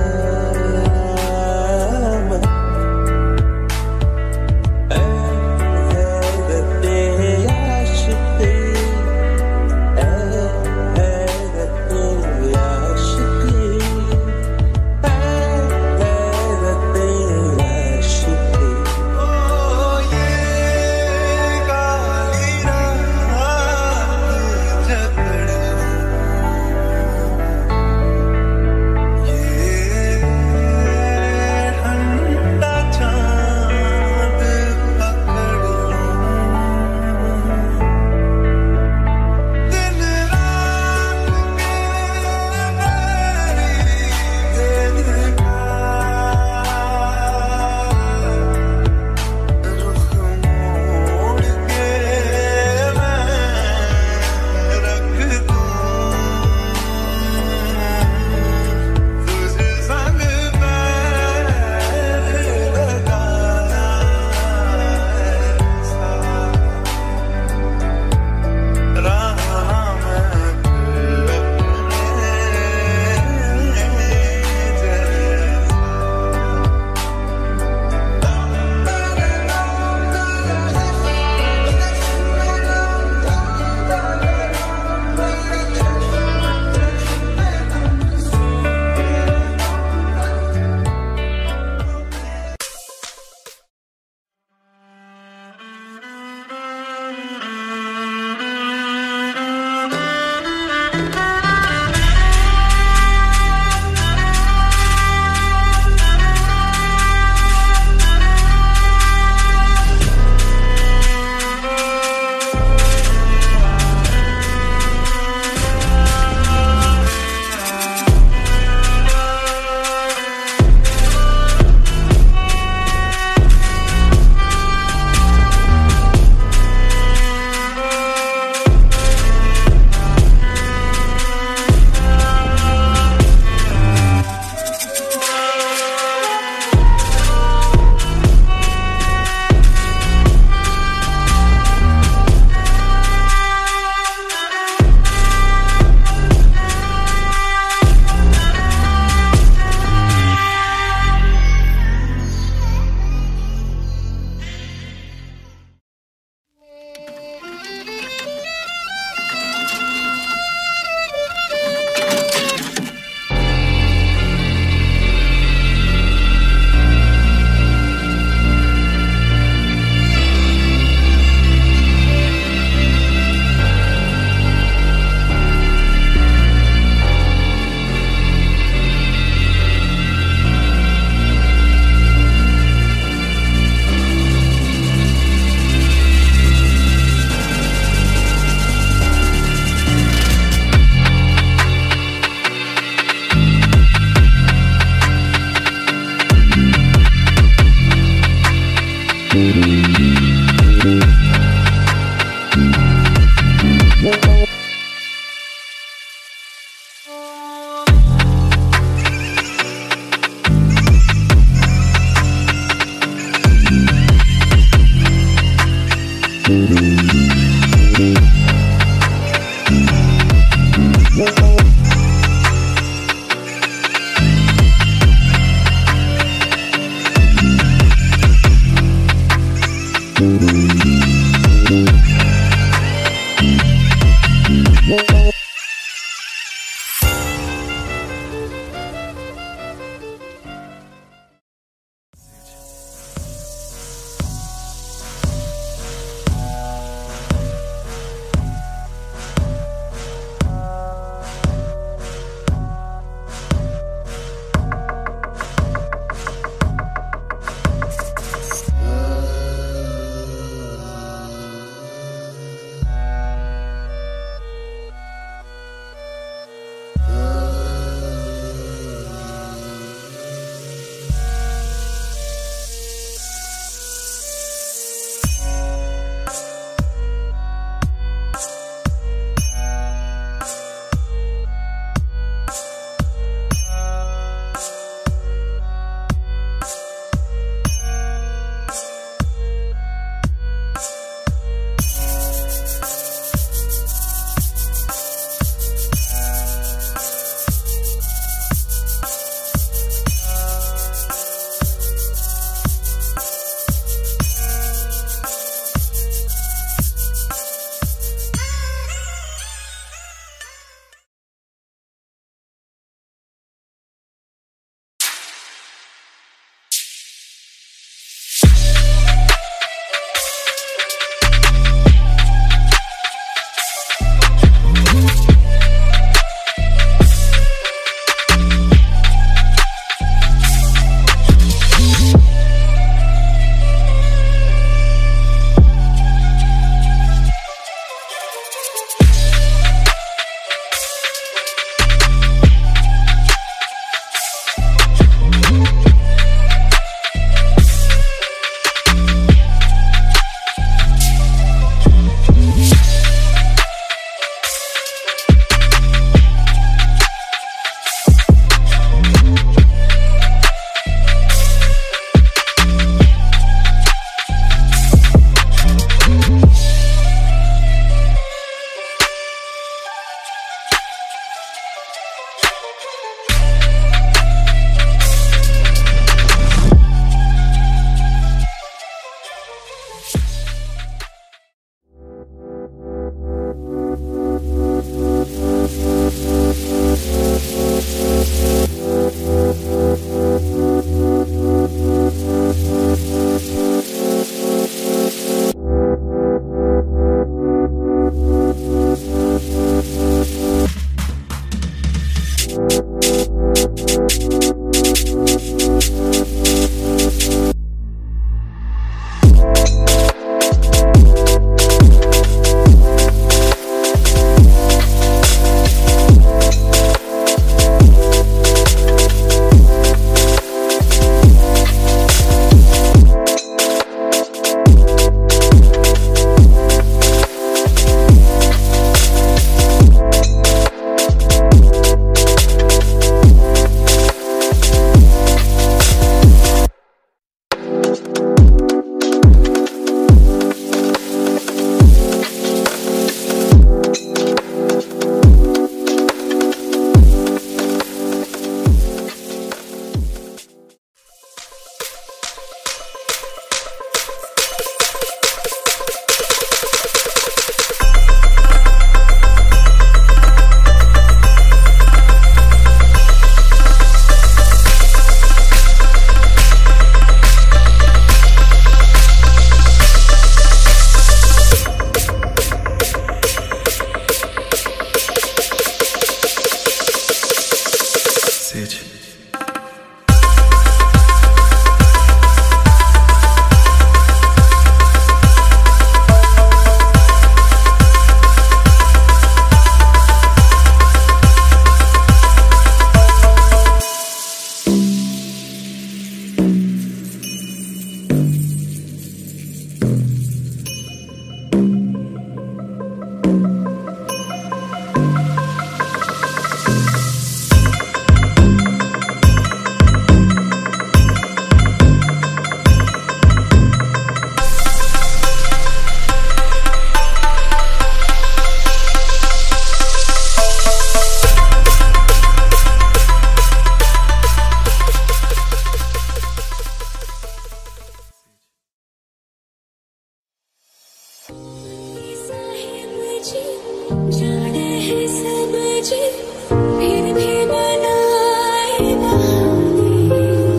Speaker 1: जाने हैं सब जी फिर भी बनाए बहाने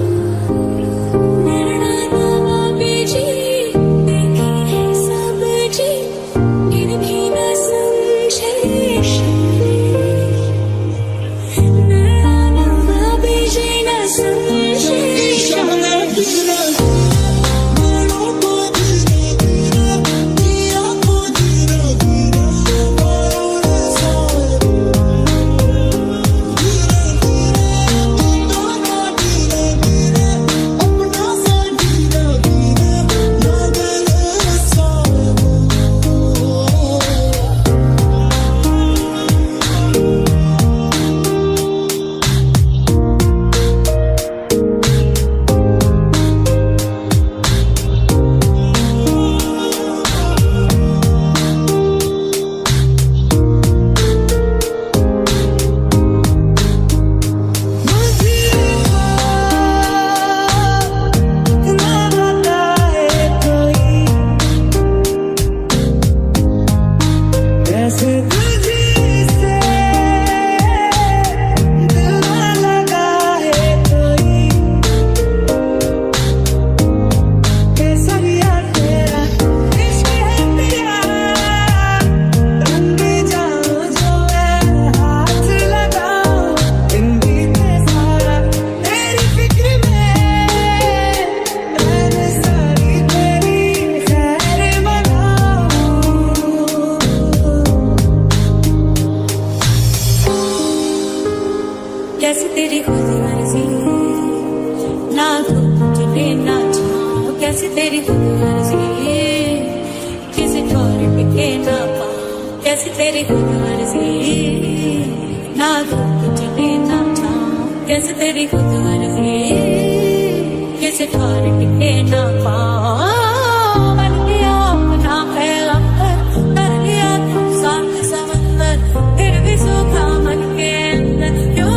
Speaker 1: मरना दवा बीजी देखी है सब जी फिर भी न समझे मरना दवा बीजी न समझे कैसे तेरी खुद मर्जी ना धूप चले ना छाँव कैसे तेरी खुद मर्जी किसी ठोर टिके ना पाँव कैसे तेरी खुद मर्जी ना धूप चले ना छाँव कैसे तेरी खुद मर्जी किसी ठोर टिके ना पाँव बन गया अपना पैगंबर कर लिया तुम साथ समंदर फिर भी सूखा मन के अंदर क्यों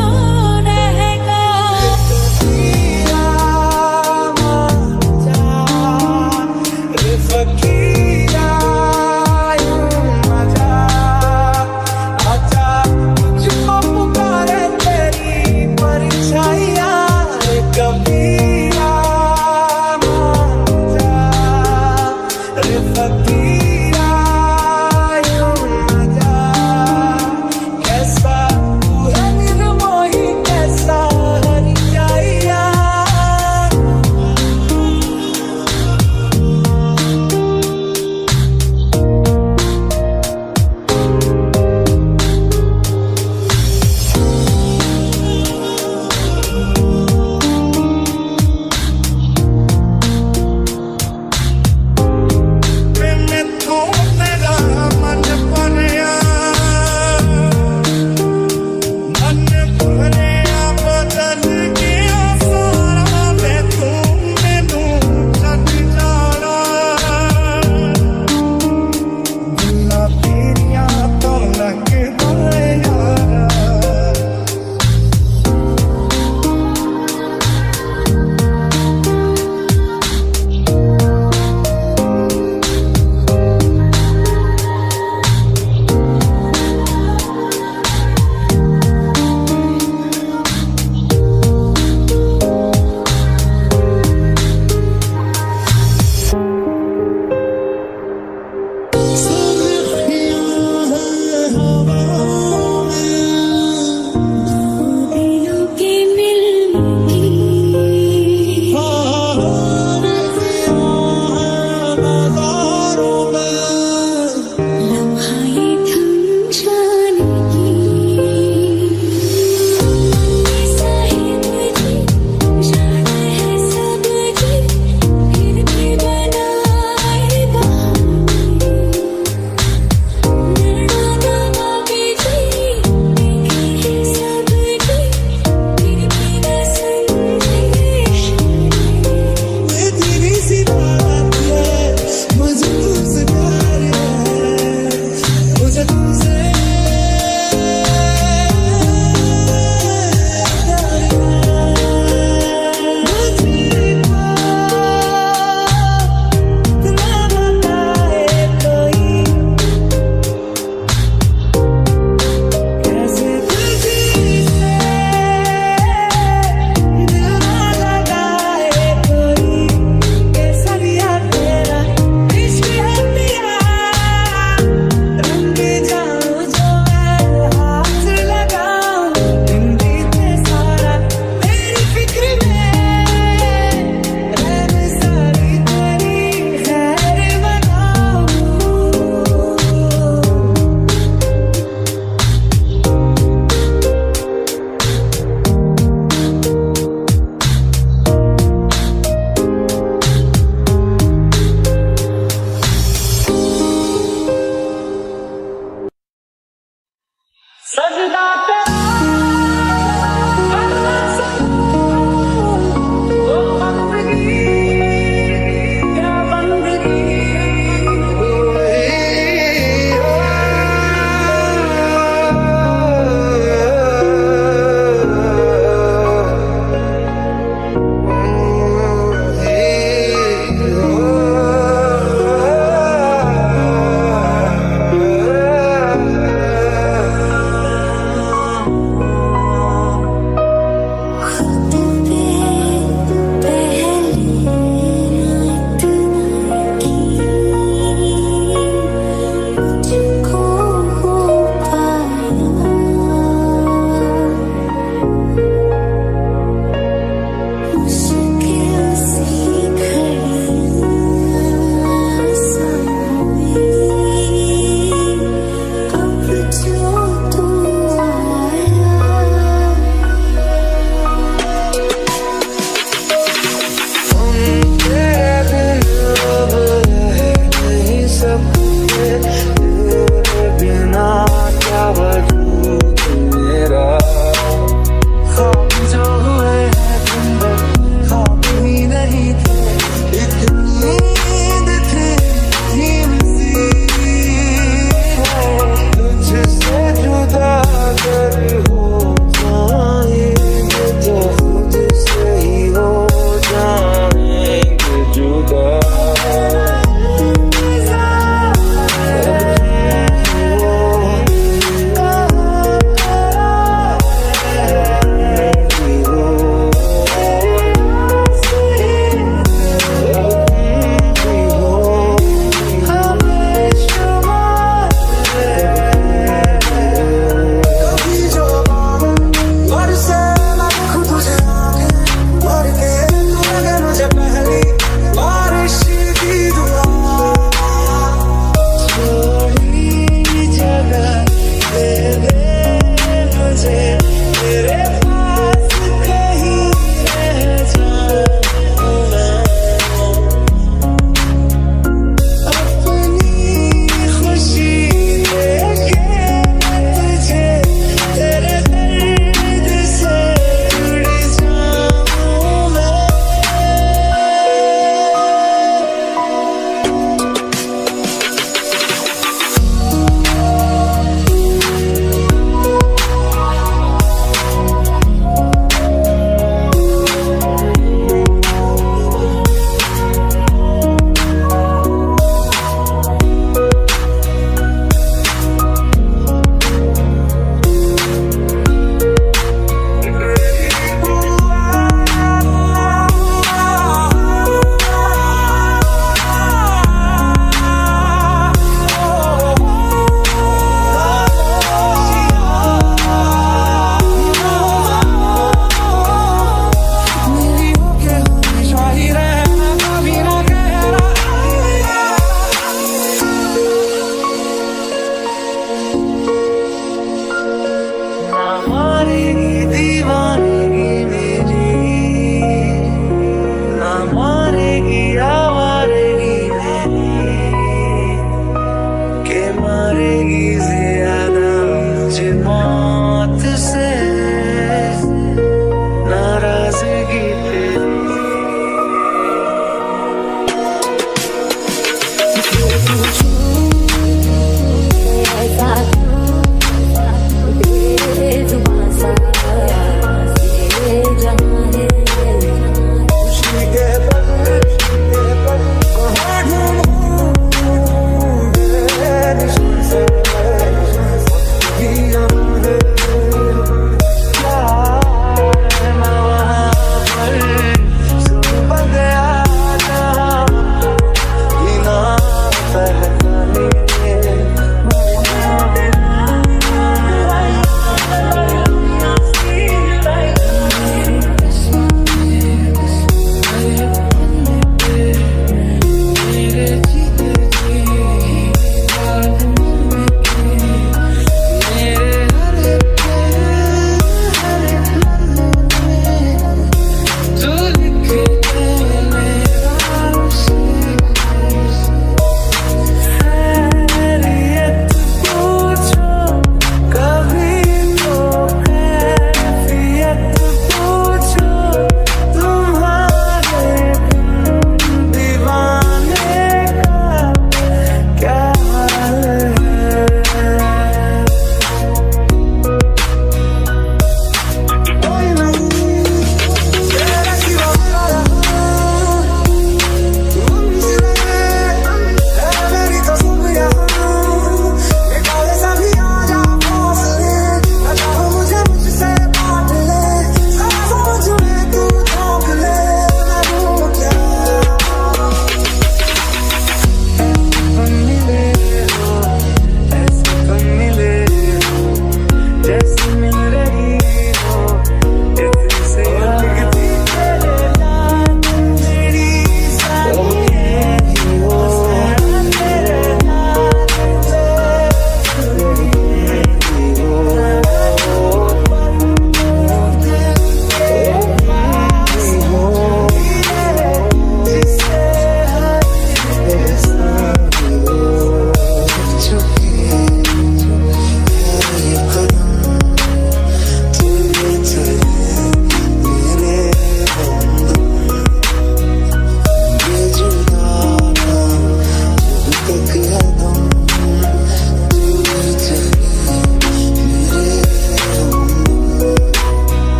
Speaker 5: कभी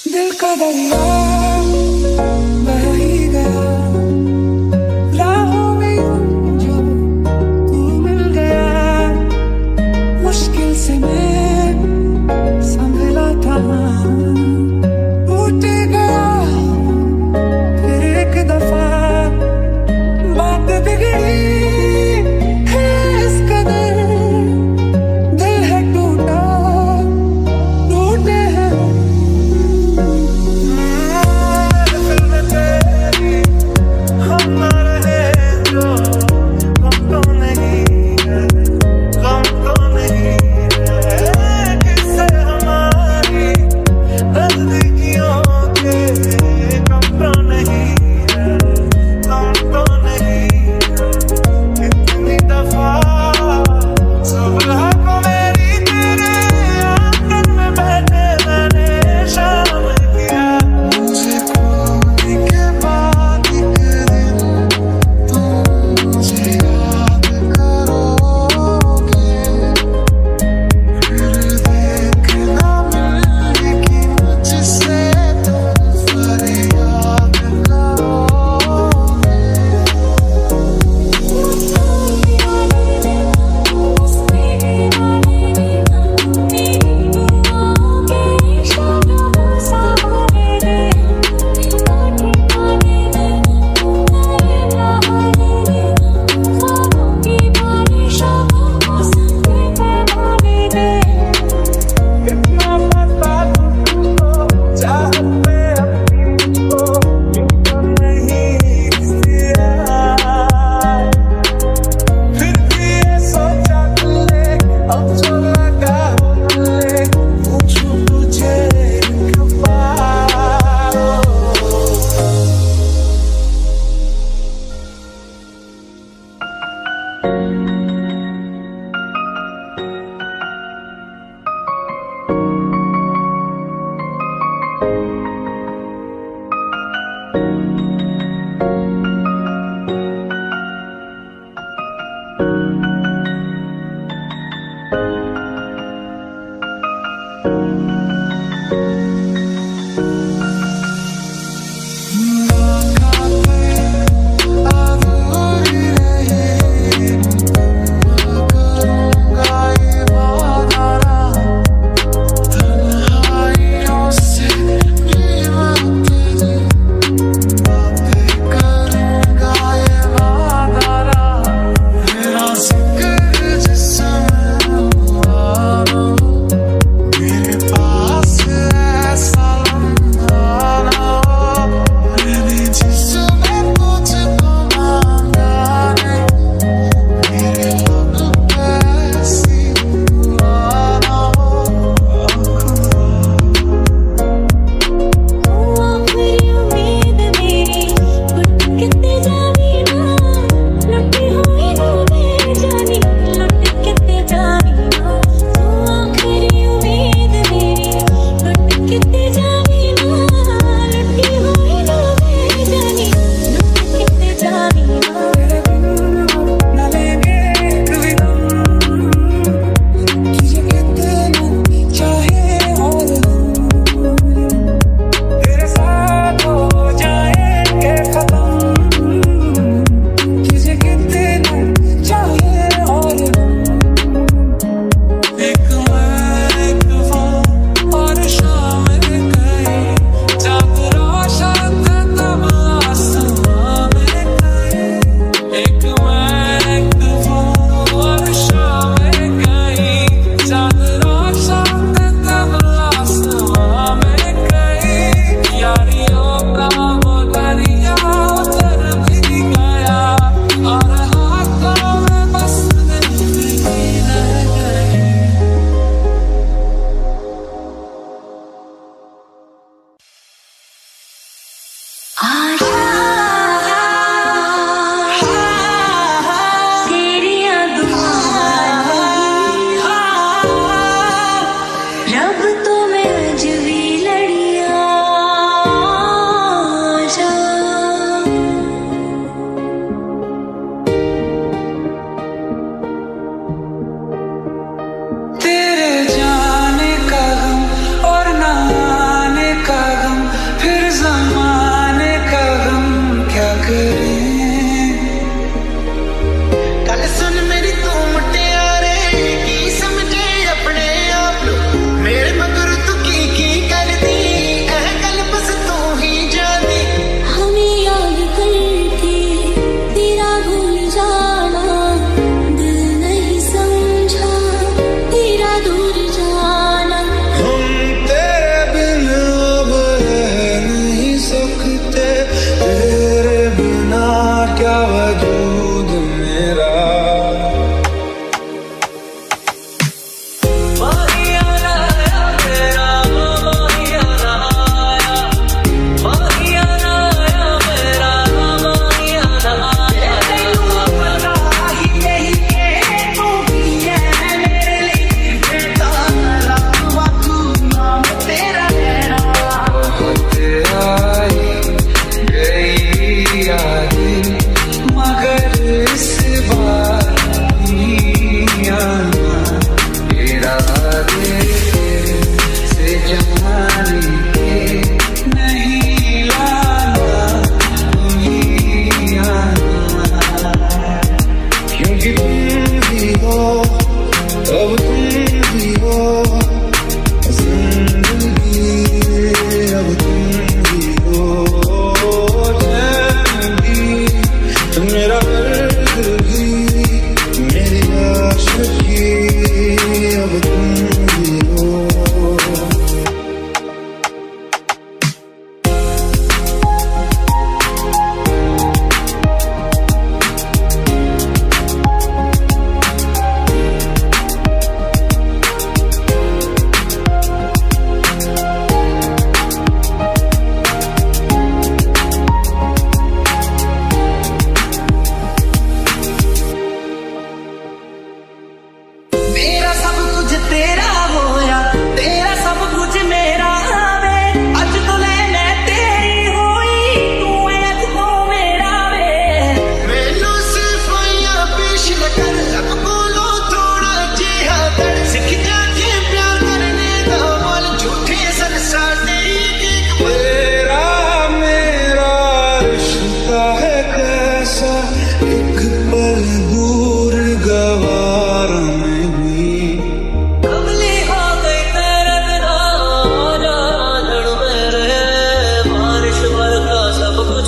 Speaker 8: दिल का दरिया बह ही गया, राहों में यूं जो तू मिल गया, मुश्किल से मैं संभला था, टूट गया फिर एक दफा, बात बिगड़ी है इस कदर, दिल है टूटा टूटे हैं।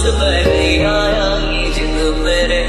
Speaker 9: मैं नहीं आया ये जिद मेरे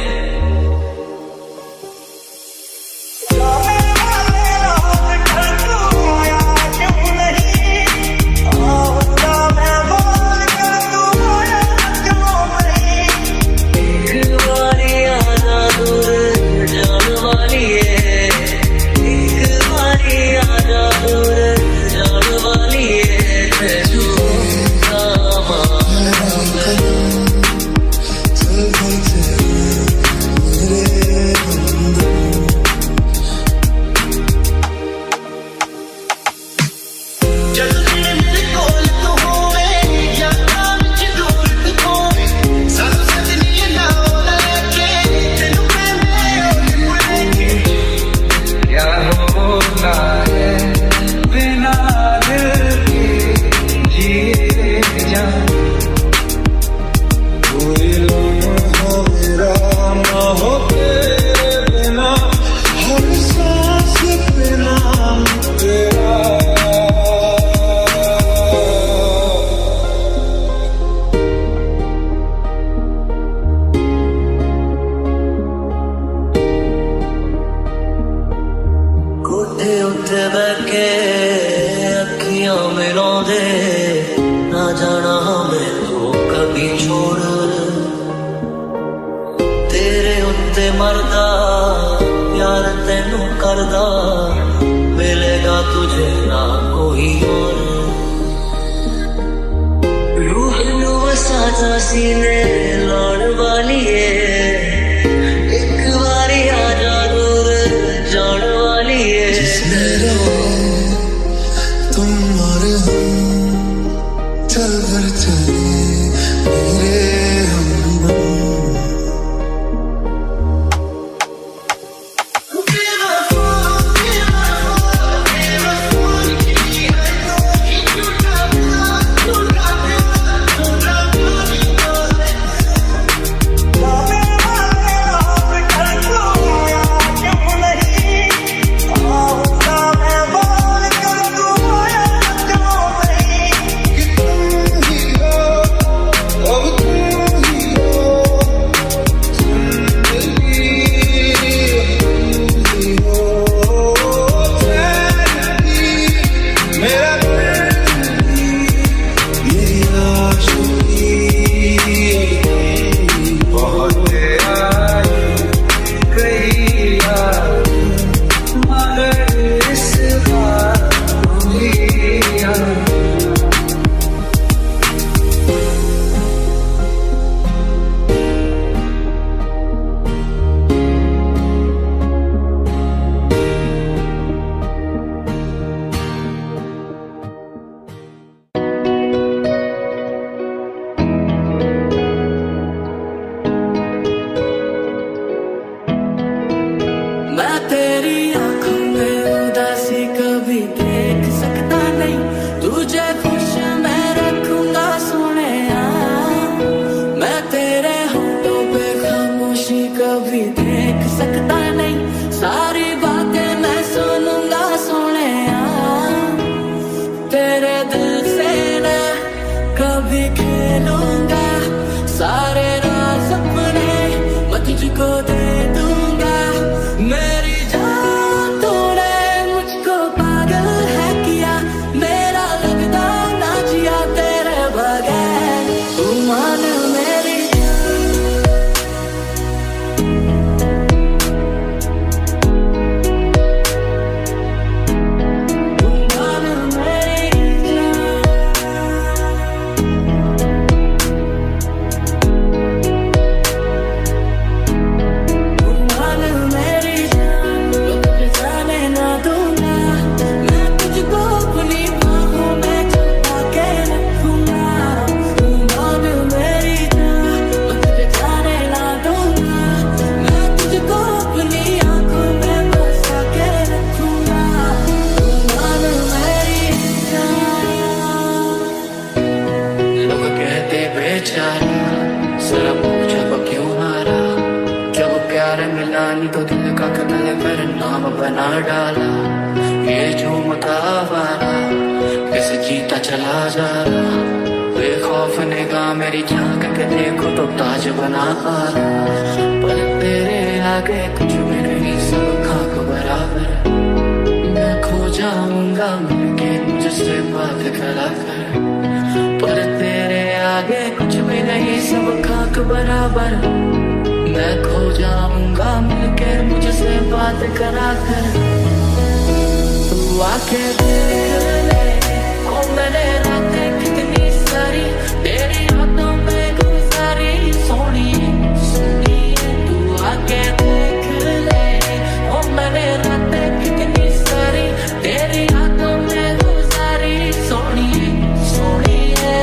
Speaker 10: बना डाला ये जो मकावारा कैसे जीता चला जा रहा बेखौफ तरफ निगाह मेरी झांक के देखो तो ताज बना आ पर तेरे आगे कुछ भी नहीं, सब खाक बराबर। मैं खो जाऊंगा मिलके मुझसे बात करा कर, पर तेरे आगे कुछ भी नहीं, सब खाक बराबर। मैं खो जाऊंगा मिलके मुझसे बात करा कर। तू आके देख ले ओ मैंने रातें कितनी सारी तेरी यादों में गुजारी, सोनी सोनी तू आके देख ले ओ मैंने रातें कितनी सारी तेरी यादों में गुजारी, सोनी सोनी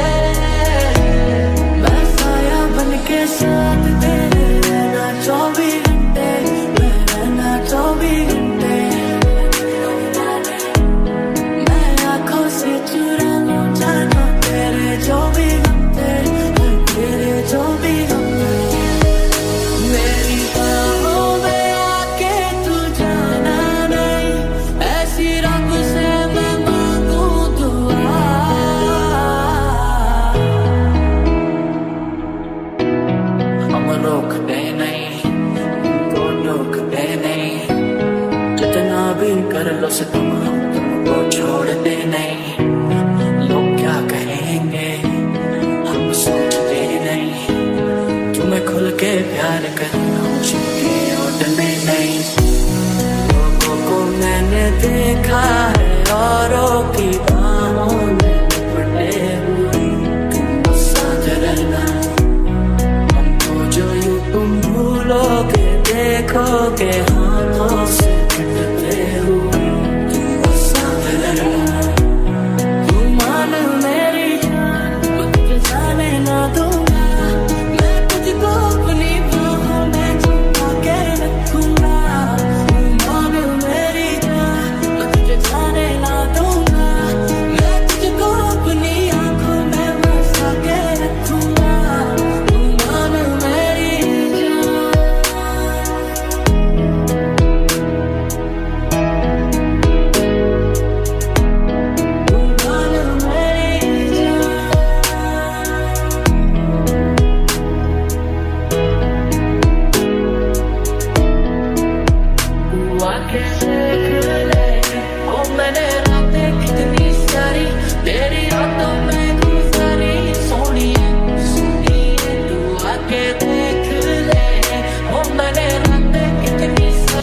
Speaker 10: मैं साया बन के साथ तेरे रहना चौबीस घंटे, मैं रहना चौबीस घंटे। मैं आँखों से चुरा लूं जाना तेरे जो भी घंटे, तेरे जो भी घंटे। मेरी बाहों में आके तू जाना नहीं, ऐसी रब से मैं मांगू दुआ। हम रोकते नहीं तो रोकते नहीं, जितना भी कर लो सितम हम तुमको छोड़ते नहीं। लोग क्या कहेंगे हम सोचते नहीं, तुम्हें खुल के प्यार करना मुझे लौटने नहीं। लोगों को मैंने देखा है औरों की बाहों में लिपटे हुए, तुम साथ रहना हमको जो यूं तुम भूलोगे देखोगे हाथों से पिटते हुए, तुम साथ रहना। तू मान मेरी जान तुझे जाने ना दूंगा, मैं तुझको अपनी बाहों में छुपा के रखूंगा। तू मान मेरी जान तुझे जाने ना दूंगा, मैं तुझको अपनी आंखों में बसा के रखूंगा। तू मान मेरी जान, तू मान मेरी जान। तू आके देख ले ओ मैंने रातें कितनी सारी तेरी यादों में गुजारी, सोनी सोनी तू आके देख ले ओ मैंने रातें कितनी सारी।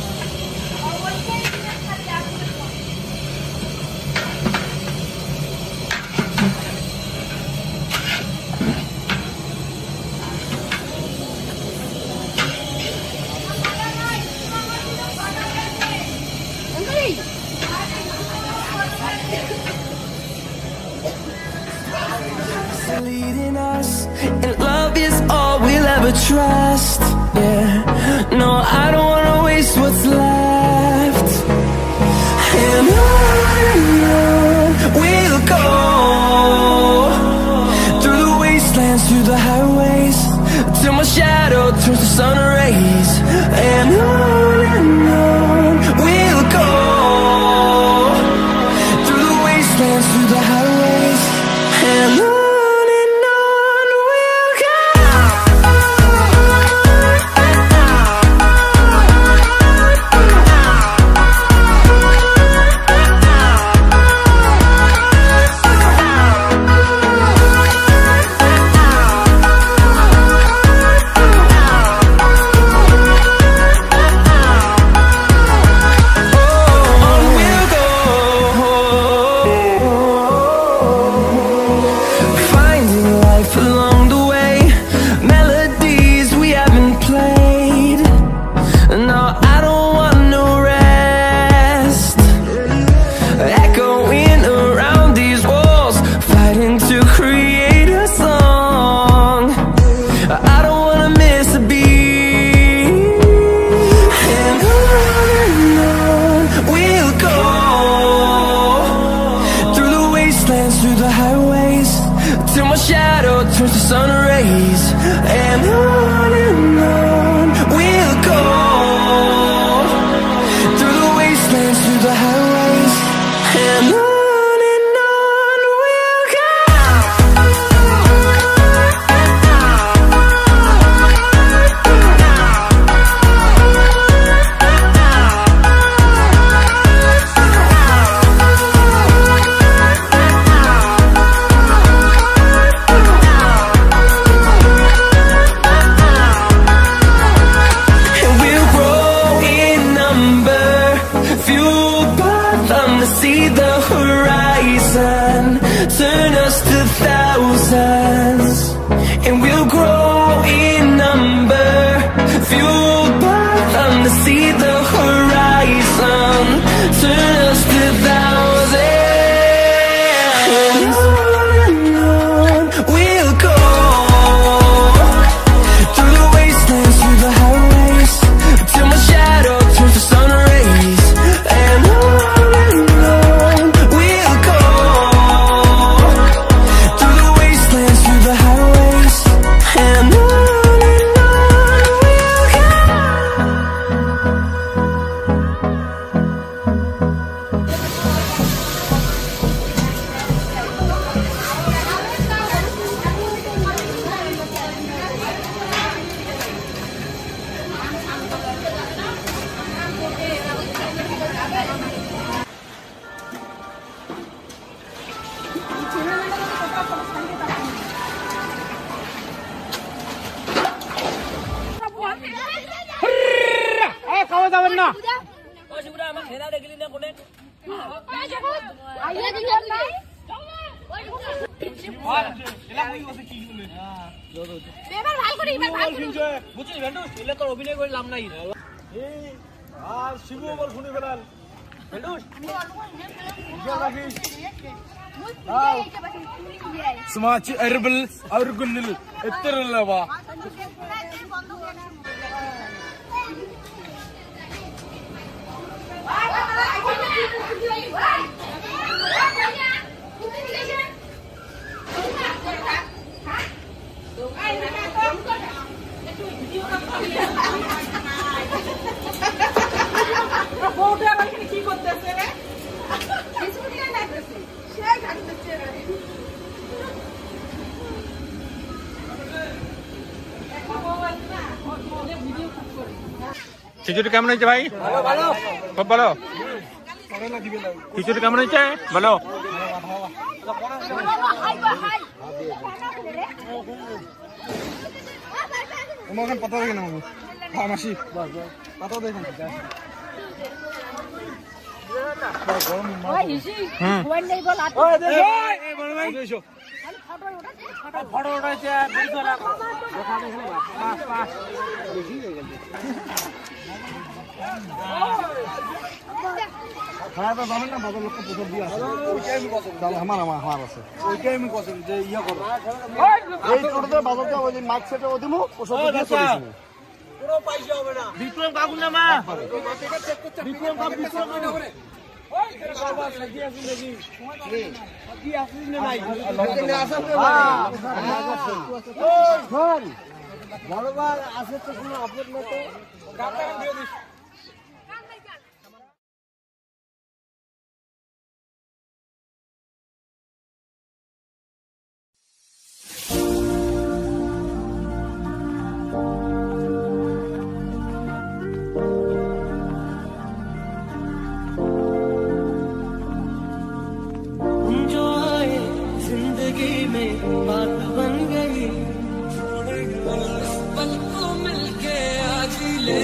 Speaker 5: Leading us, and love is all we'll ever trust. Yeah, no, I don't wanna waste what's left. And on and on we'll go, through the wastelands, through the highways, till my shadow turns to sun rays. And on and on we'll go, through the wastelands, through the highways, and on. Through the highways, till my shadow turns to sun rays. And on and on we'll go, through the wastelands, through the highways, and on and on we'll go. us, and we'll grow in number, fueled by them to see the horizon, turn us to thousands. On and on we'll go, through the wastelands, through the highways, till my shadow turns to sun rays. And on and on we'll go, through the wastelands, through the highways. And on and on we'll go.
Speaker 11: Semachi herbal argulil etterlava.
Speaker 12: খিচুড়ি কেমন হয়েছে ভাই? খুব ভালো। খিচুড়ি কেমন হয়েছে বলো?
Speaker 11: তোমাকে পাতা দেখে না হ্যাঁ মাসি পাতা দেখেন ফটো উঠাইছে হ্যাঁ তো জানেন না বাবা লোককে প্রথম দিয়ে আছে ওইটাই আমি পছন্দ তাহলে আমার আমার আমার আছে ওইটাই আমি পছন্দ যে ইয়া করো এই টোটোতে বাজারটা ওই যে মাইক সেটে ও দিমু ওসব দিয়ে চলে যাবে পুরো পয়সা হবে না বিক্রম কাকু না মা বিক্রম কাকু বিক্রম করে ওই বাবা সাজি আছে নাকি সাজি আছে না নাই এখানে আসাতে হ্যাঁ বড়বার আছে তো কোনো আপলোড না তো গাতা দিয়ে দিস
Speaker 5: बात बन गई पल को मिलके आज ले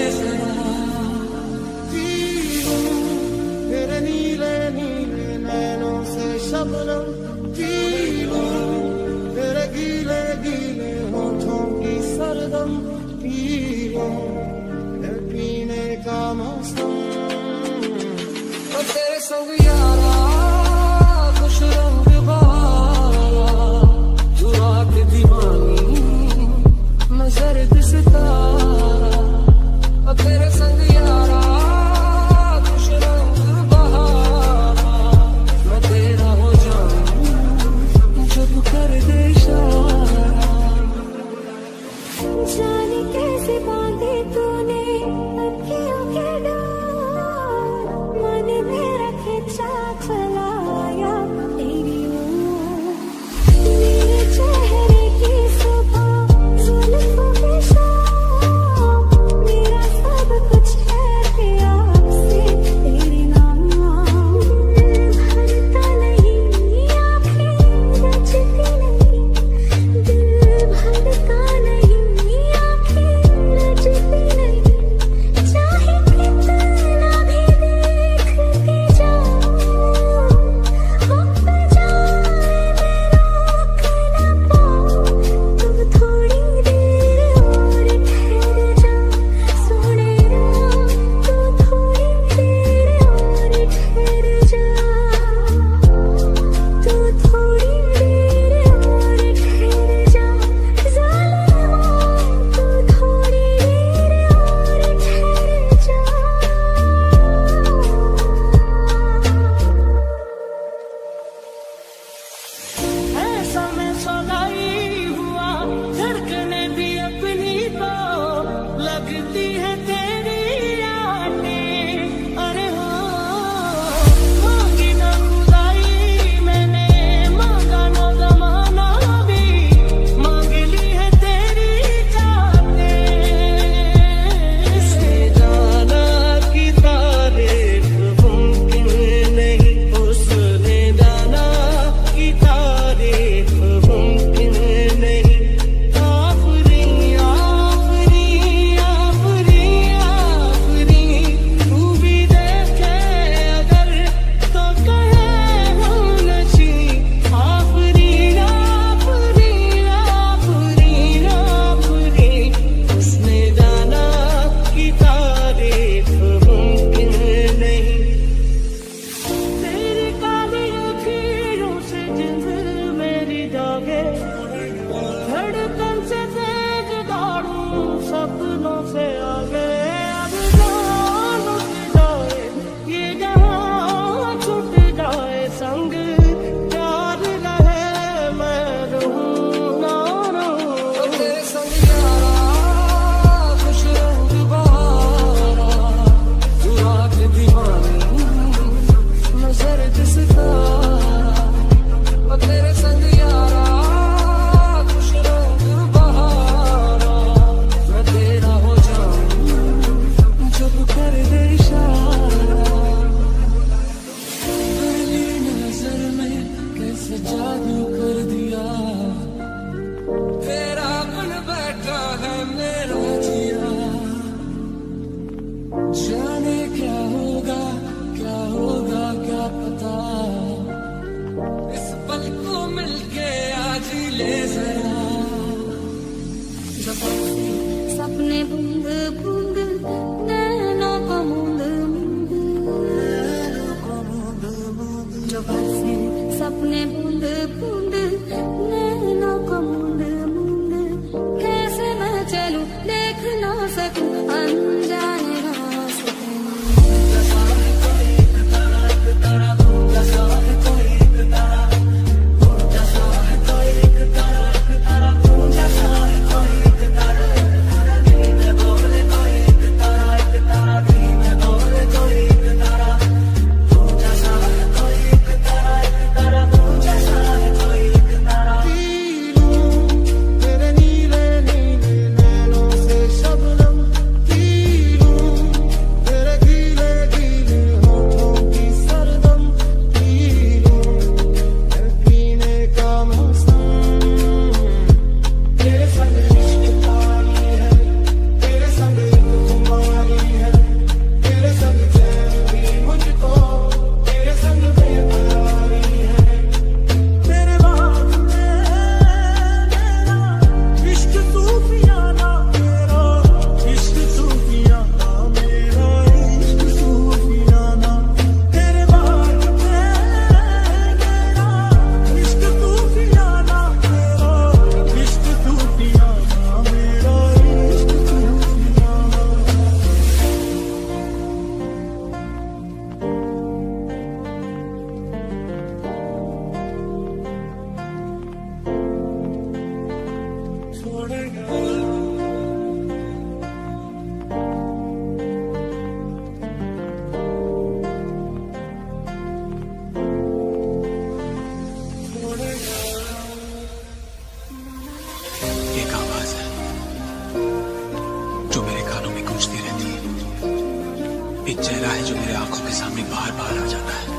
Speaker 5: तेरे नीले नीले नैनों से शबनम पीलो तेरे गीले गीले होठों की सरदम पीलो पीने का मौसम और तेरे संग यारा खुश रंग जर्द सितारा और तेरे संग यारा खुश रंग बहारा मैं तेरा हो जाऊं जब कर दे इशारा जाने कैसे बांधे तूने अखियों के डोर मन में रखे चा
Speaker 6: वाला है जो मेरे आंखों के सामने बार बार आ जाता है।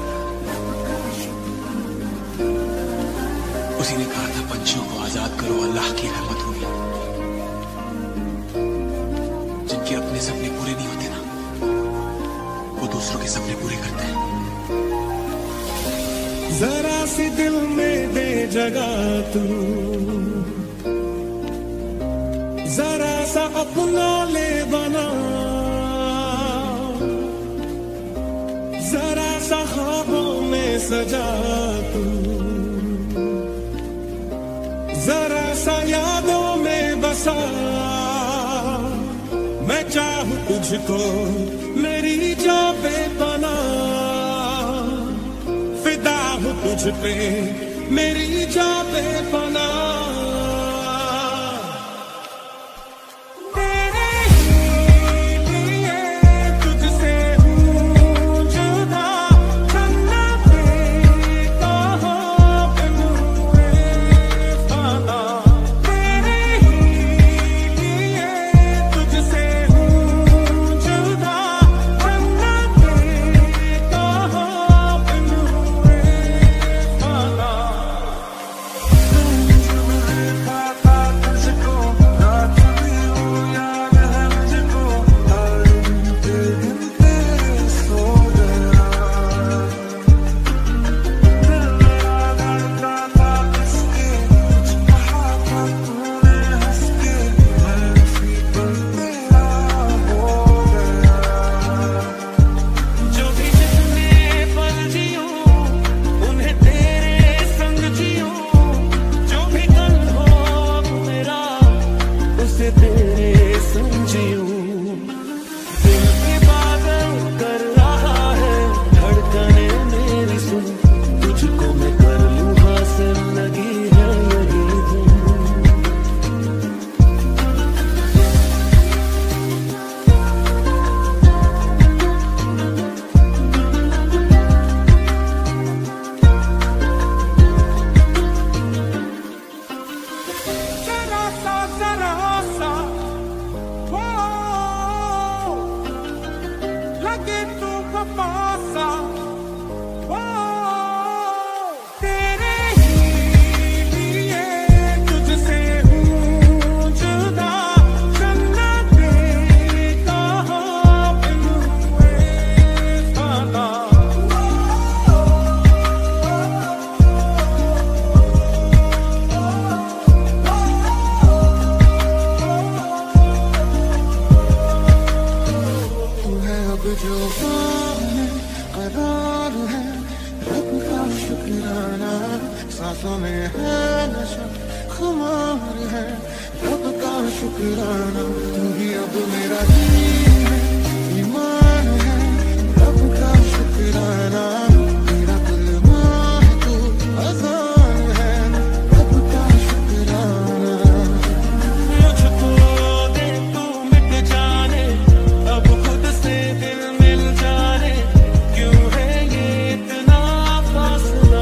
Speaker 6: उसी ने कहा था पंछियों को आजाद करो, अल्लाह की रहमत होगी। जिनके अपने सपने पूरे नहीं होते ना, वो दूसरों के सपने पूरे करते हैं।
Speaker 5: जरा सी दिल में दे जगह तू, जरा सा अपना ले बना, जरा सा ख्वाबों में सजा तू, जरा सा यादों में बसा। मैं चाहूं तुझको मेरी जान पे बना, फिदा हूं तुझ पे मेरी जान पे बना। सांसों में है नशा, खुमार है रब का शुक्राना। तू ही अब मेरा दीन है, ईमान है रब का शुक्राना। मेरा कलमा है तू, अज़ान है रब का शुक्राना। मुझको दे तू मिट जाने, अब खुद से दिल मिल जाने। क्यों है ये इतना फासला,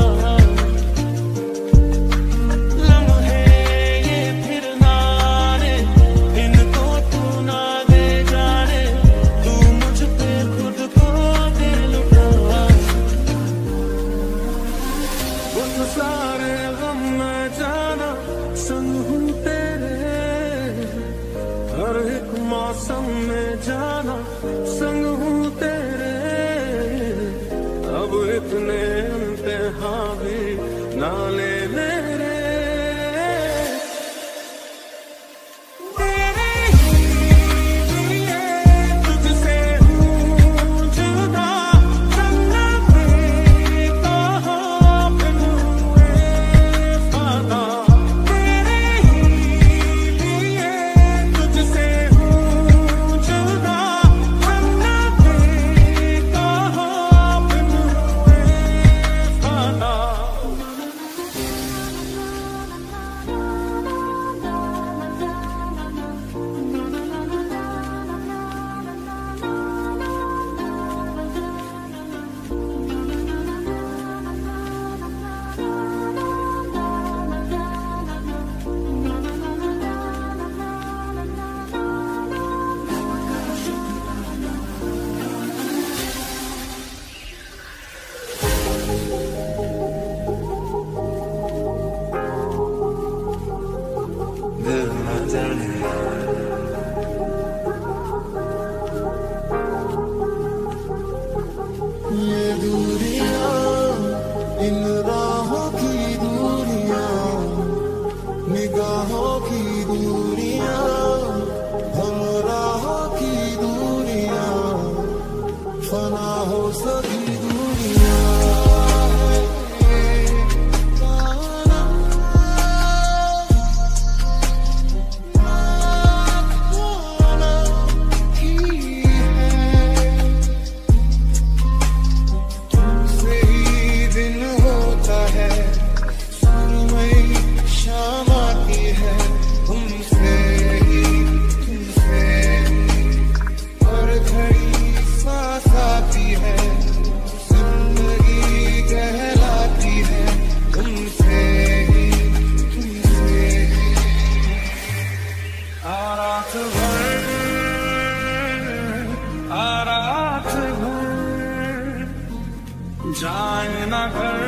Speaker 5: सारे गम में जाना संग हूँ तेरे। हर एक मौसम में जाना संग हूँ तेरे। अब इतने इम्तिहान भी ना ले मेरे।
Speaker 10: जाने
Speaker 3: ये दूरियां इन राहों की दूरियां निगाहों की दूरियां हम राहों की दूरियां फना हो सभी दूरियां
Speaker 4: जाए ना घर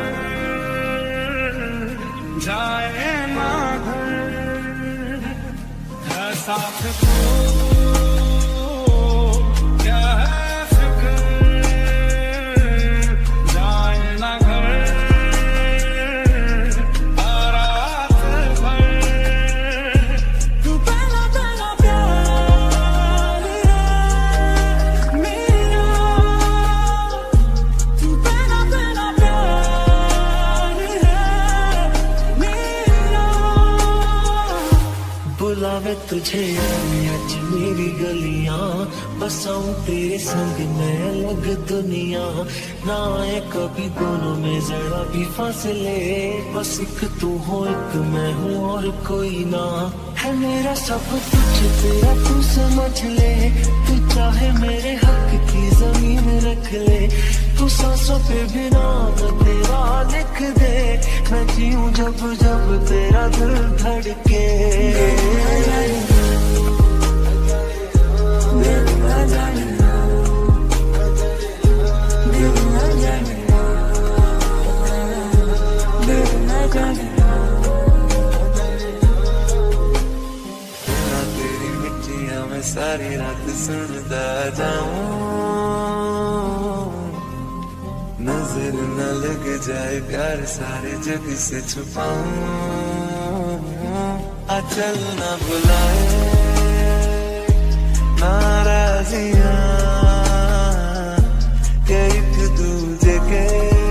Speaker 4: जाए ना घर है साथ को क्या है फिक्र जाए ना घर रात भर तू पहला पहला प्यार है मेरा तू पहला पहला प्यार है मेरा
Speaker 10: बुलावे तुझे आज मेरी गलियां बसाऊं तेरे संग मैं अलग दुनिया ना आए कभी दोनों में जरा भी फासले बस एक तू हो एक मैं हूँ और कोई ना है मेरा सब कुछ तेरा तू समझ ले तू चाहे मेरे हक की जमीन रख ले तू सांसों पे भी नाम तेरा लिख दे मैं जीऊं जब जब तेरा दिल धड़के तेरी मिट्टियां मैं सारी रात सुनता जाऊं नजर न लग जाए प्यार सारे जग से छुपाऊं अचल न बुलाए नाराजियां के एक दूजे के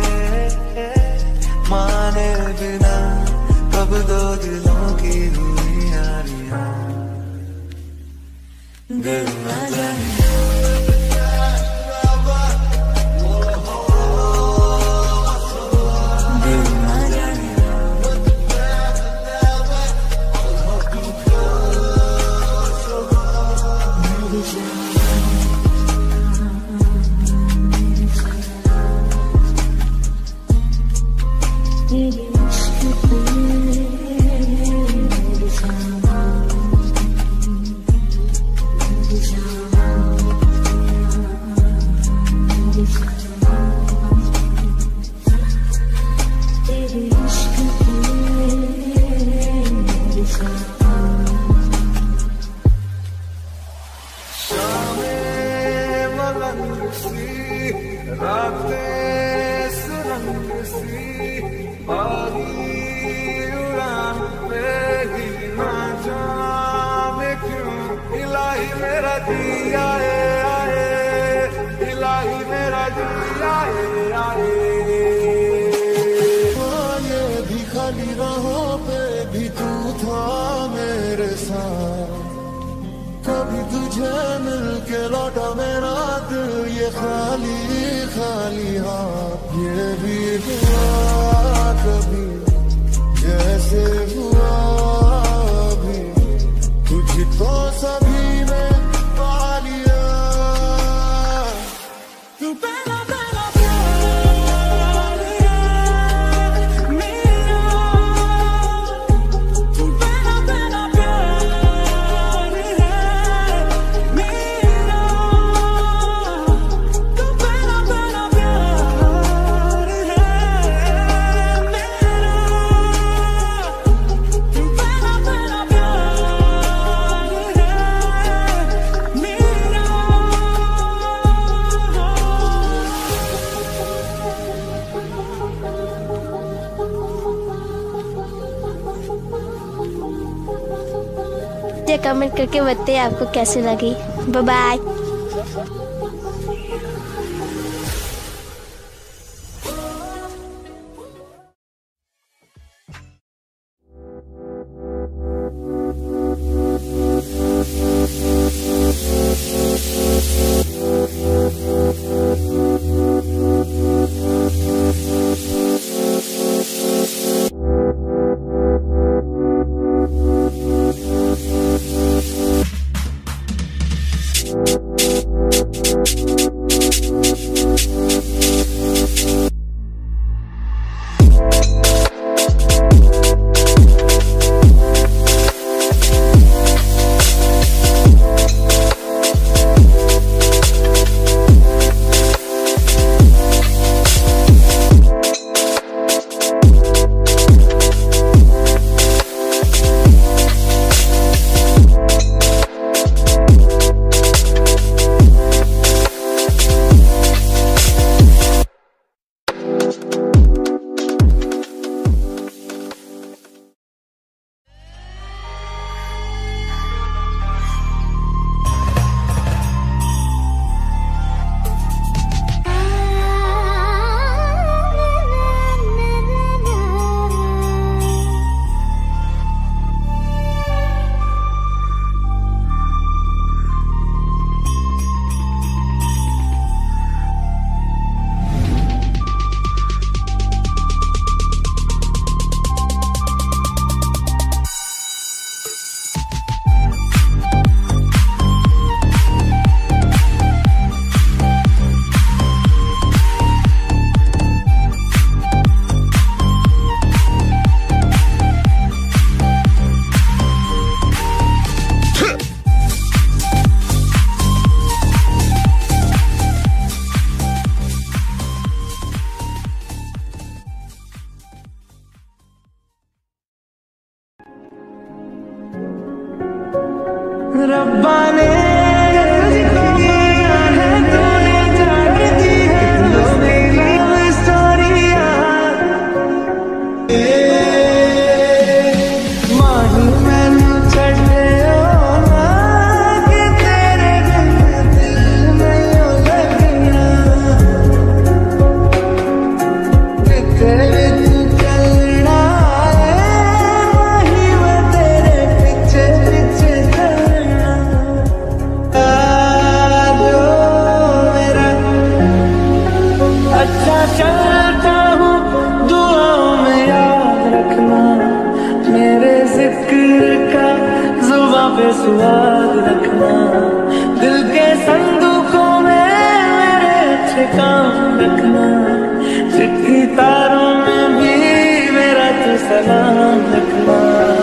Speaker 10: माने बिना कब दो दिलों की हुई यारियां दिल न जाने कभी तुझे मिल के लौटा मेरा दिल ये खाली खाली हाथ ये भी हुआ कभी जैसे हुआ अभी तुझको सभी में पा लिया तू पहला पहला प्यार है मेरा तू पहला पहला प्यार है मेरा तू पहला पहला प्यार है मेरा
Speaker 13: नीचे कमेंट करके बताइए आपको कैसी लगी। Bye bye.
Speaker 5: रब्बा ने मुझको माया है, तूने जान दी है लो मेरी लव स्टोरिया। माही मैनू छड्डियो ना कि तेरे बिन दिल नहीं लगना। तेरे तू चलना है माही मैं तेरे पीछे पीछे चलना। जो मेरा अच्छा चलता हूँ दुआओं में याद रखना। मेरे जिक्र का जुबां पे स्वाद रखना। दिल के संदूकों में मेरे अच्छे काम रखना। चिट्ठी तारों में भी मेरा तो सलाम रखना।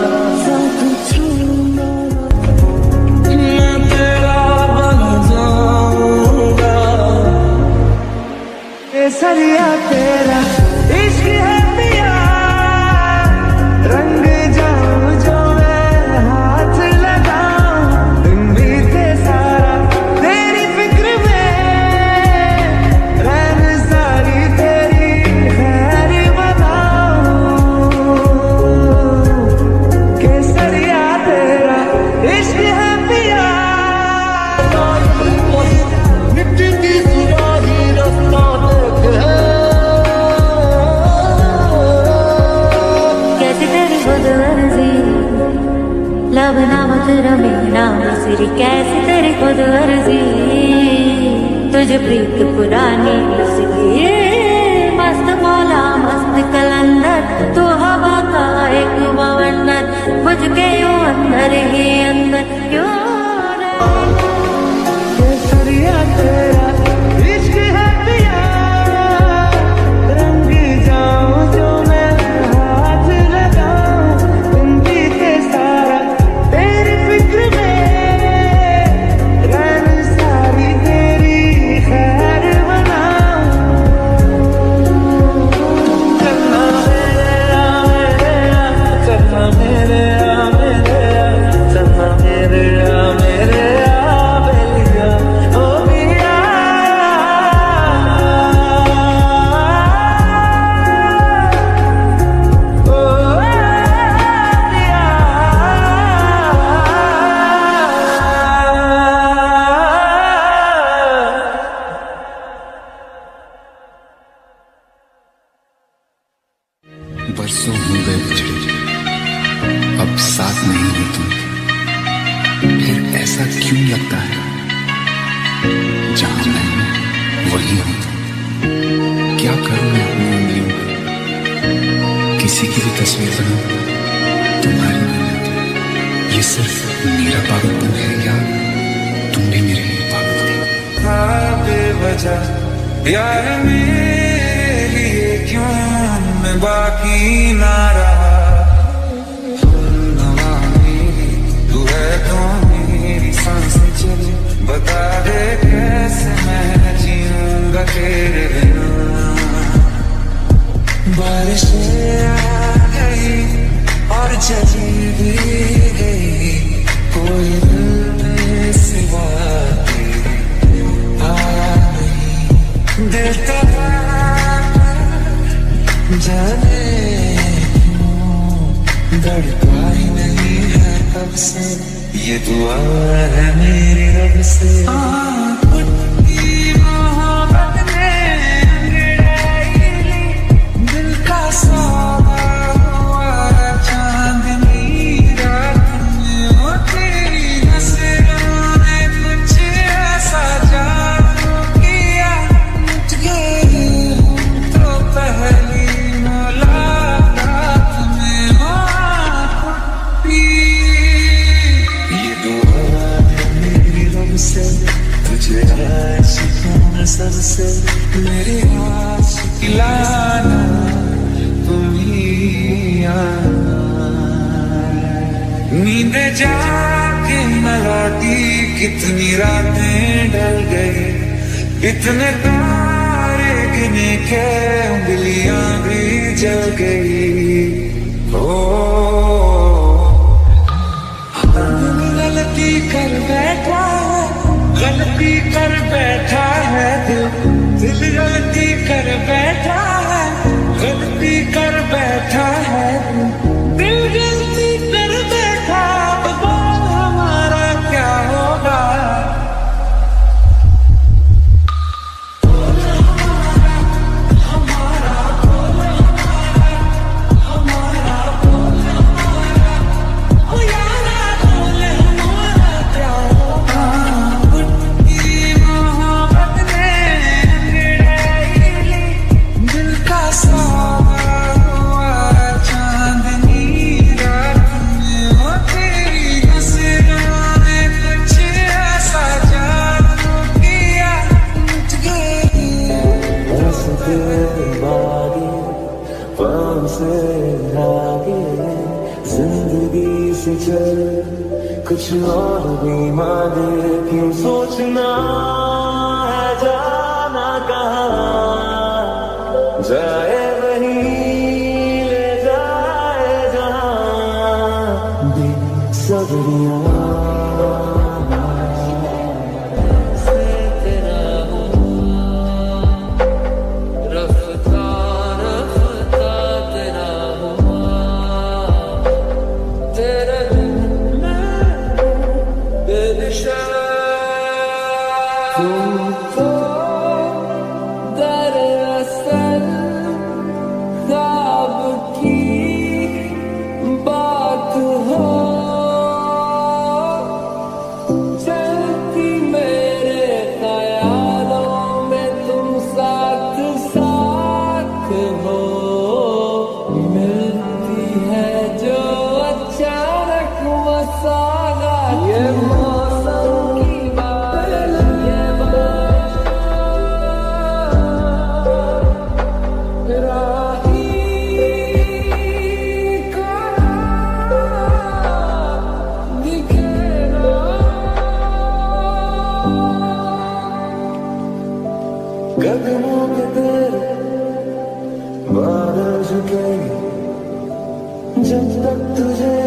Speaker 5: मैं तेरा बन जाऊंगा। केसरिया तेरा इश्क है पिया। रंग जाऊं जो मैं हाथ लगाऊं। दिन बीते सारा तेरी फिक्र में। रैन सारी तेरी खैर बनाऊं। केसरिया तेरा इश्क है पिया। मिट्टी की सुराही रास्ता देखे।
Speaker 14: कैसी तेरी खुद अर्जी लब नाम तेरा मेरा सिरी। कैसी तेरी खुद अर्जी तुझे प्रीत पुरानी इसलिए। मस्त मौला मस्त कलंदर तू हवा का एक बवंडर। बुझ के यूं अंदर ही अंदर क्यों
Speaker 5: केसरिया तेरा इश्क है पिया। रंग जाऊं जो मैं हाथ लगाऊं। दिन बीते सारा तेरी फिक्र में। रैन सारी तेरी खैर बनाऊं। चलना मेरे आ मेरे आ। चलना मेरे आ मेरे आ। चलना मेरे आ मेरे आ।
Speaker 15: तुम, फिर ऐसा क्यों लगता है जहां मैं हूं वही हूं तुम। क्या करूं मैं अपनी उंगलियों में, किसी की भी तस्वीर बनाऊं तुम्हारी नहीं। ये सिर्फ मेरा पागलपन है या तुम भी मेरे लिए पागल हो?
Speaker 4: बेवजह प्यार मेरे लिए क्यों मैं बाकी ना रहा। तू है तो मेरी सांसें चले, बता दे कैसे मैं जीऊंगा तेरे बिना। बारिशें आ गई और चली भी गई, कोई दिल में सिवा दिल तो जाने क्यों धड़का ही नहीं है कब से, ये दुआ है मेरी रब से। मोहब्बत ने अंगड़ाई ली, दिल का सौदा हुआ चांदनी रात में। ओ तेरी नजरों ने कुछ ऐसा जादू किया, तो पहली मुलाकात में ये दुआ है मेरी रब से, तुझे आशिकों में सबसे मेरी आशिकी लाना तुम ही आना। नींद जाके न लौटी, कितनी रातें ढल गई, इतने तारे गिने के उंगलियां भी जल गई। ओ गलती कर बैठा है, गलती कर बैठा है दिल, दिल गलती कर बैठा है, गलती कर बैठा है दिल, गलती कर बैठा। अब बोल हमारा क्या होगा। जिंदगी से चल कुछ और भी मांगे, क्यों सोचना है जाना कहाँ, जाए वही ले जाए जहाँ। बेसब्रियाँ कदमों के तेरे बादल झुकेंगे जब तक तुझे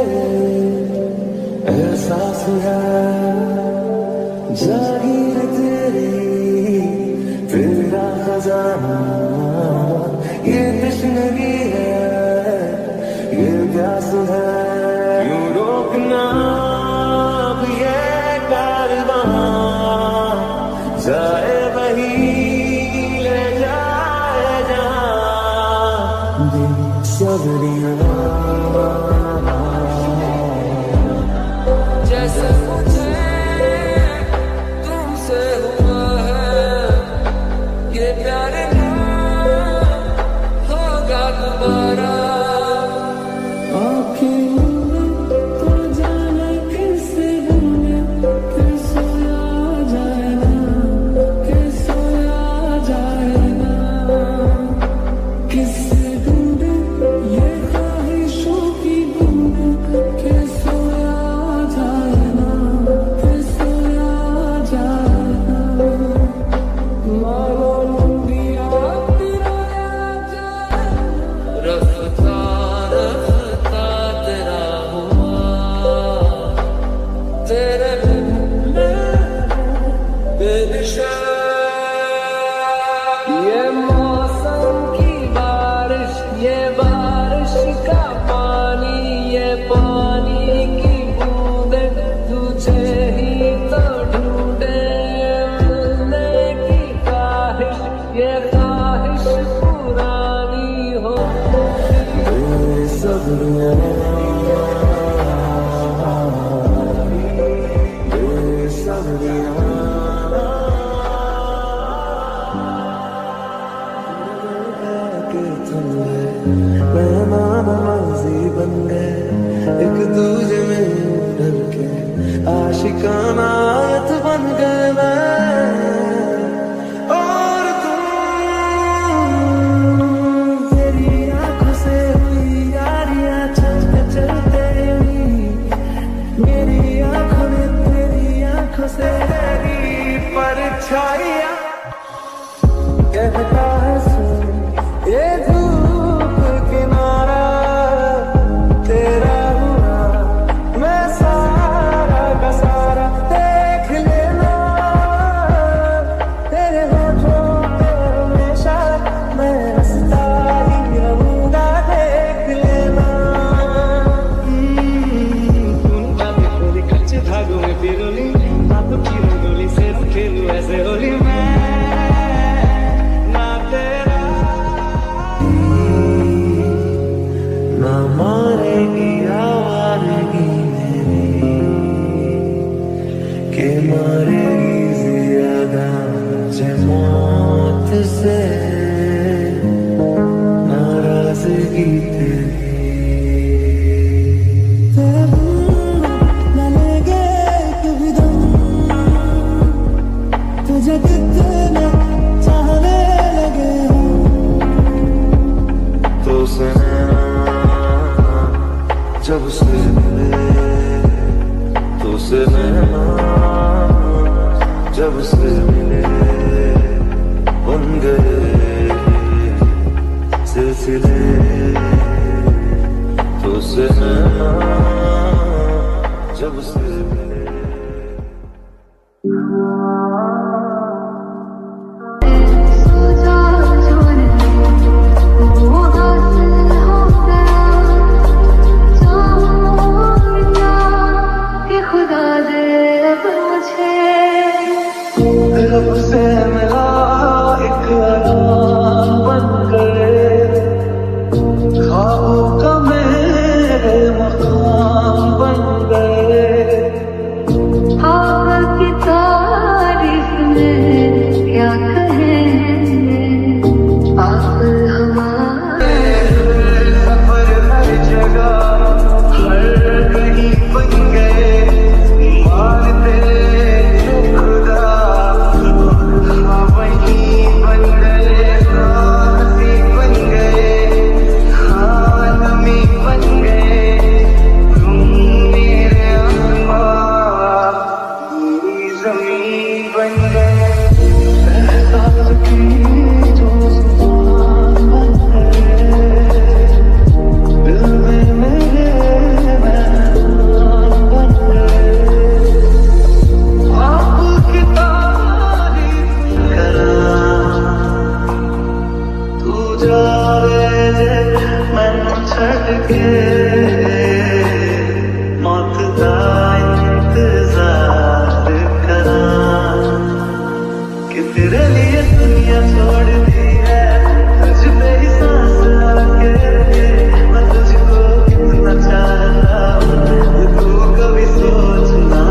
Speaker 4: एहसास है, जागीर तेरी तेरा खजाना, ये तश्नगी है ये प्यास है, क्यों रोकना अब ये कारवां, जाए वही ले जाए जहाँ। बेसब्रियाँ
Speaker 10: जैसे मुझे तुमसे हुआ है ये प्यार ना होगा दोबारा।
Speaker 5: एक दूजे में डर के आशिकाना आयत बन गए मैं और तुम। तेरी आंखों से हुई यारियां छल के चलते मेरी आंखों में तेरी आंखों से तेरी परछाइयां कहता है सुन ये धूप किनारा तेरा हुआ मैं सारा का सारा देख लेना तेरे होठों पे हमेशा मैं हंसता ही रहूंगा देख लेना। तूने बातें खोली कच्चे धागों में पिरोली बातों की रंगोली से खेलूं ऐसे होली मैं ना तेरा ना मारेगी आवारगी मेरी के मारेगी ज्यादा मुझे मौत से नाराजगी तेरी न लगे कभी दम तुझे कितना चाहने लगे तो से जब से मिले तो से नैना जब से मिले बन गए सिलसिले तो से नैना जब से मिले। रब से मिला एक अलाम बन गए ख्वाबों का मेरे मकाम बन गए। आपकी तारीफ में क्या कहें आप हमारे सफर हर जगह हर कहीं बन गए मारते मौत का इंतजार करा कि तेरे लिए दुनिया छोड़ दी है तुझ पे ही सांस आके मैं तुझको कितना चाहता हूँ तू कभी सोचना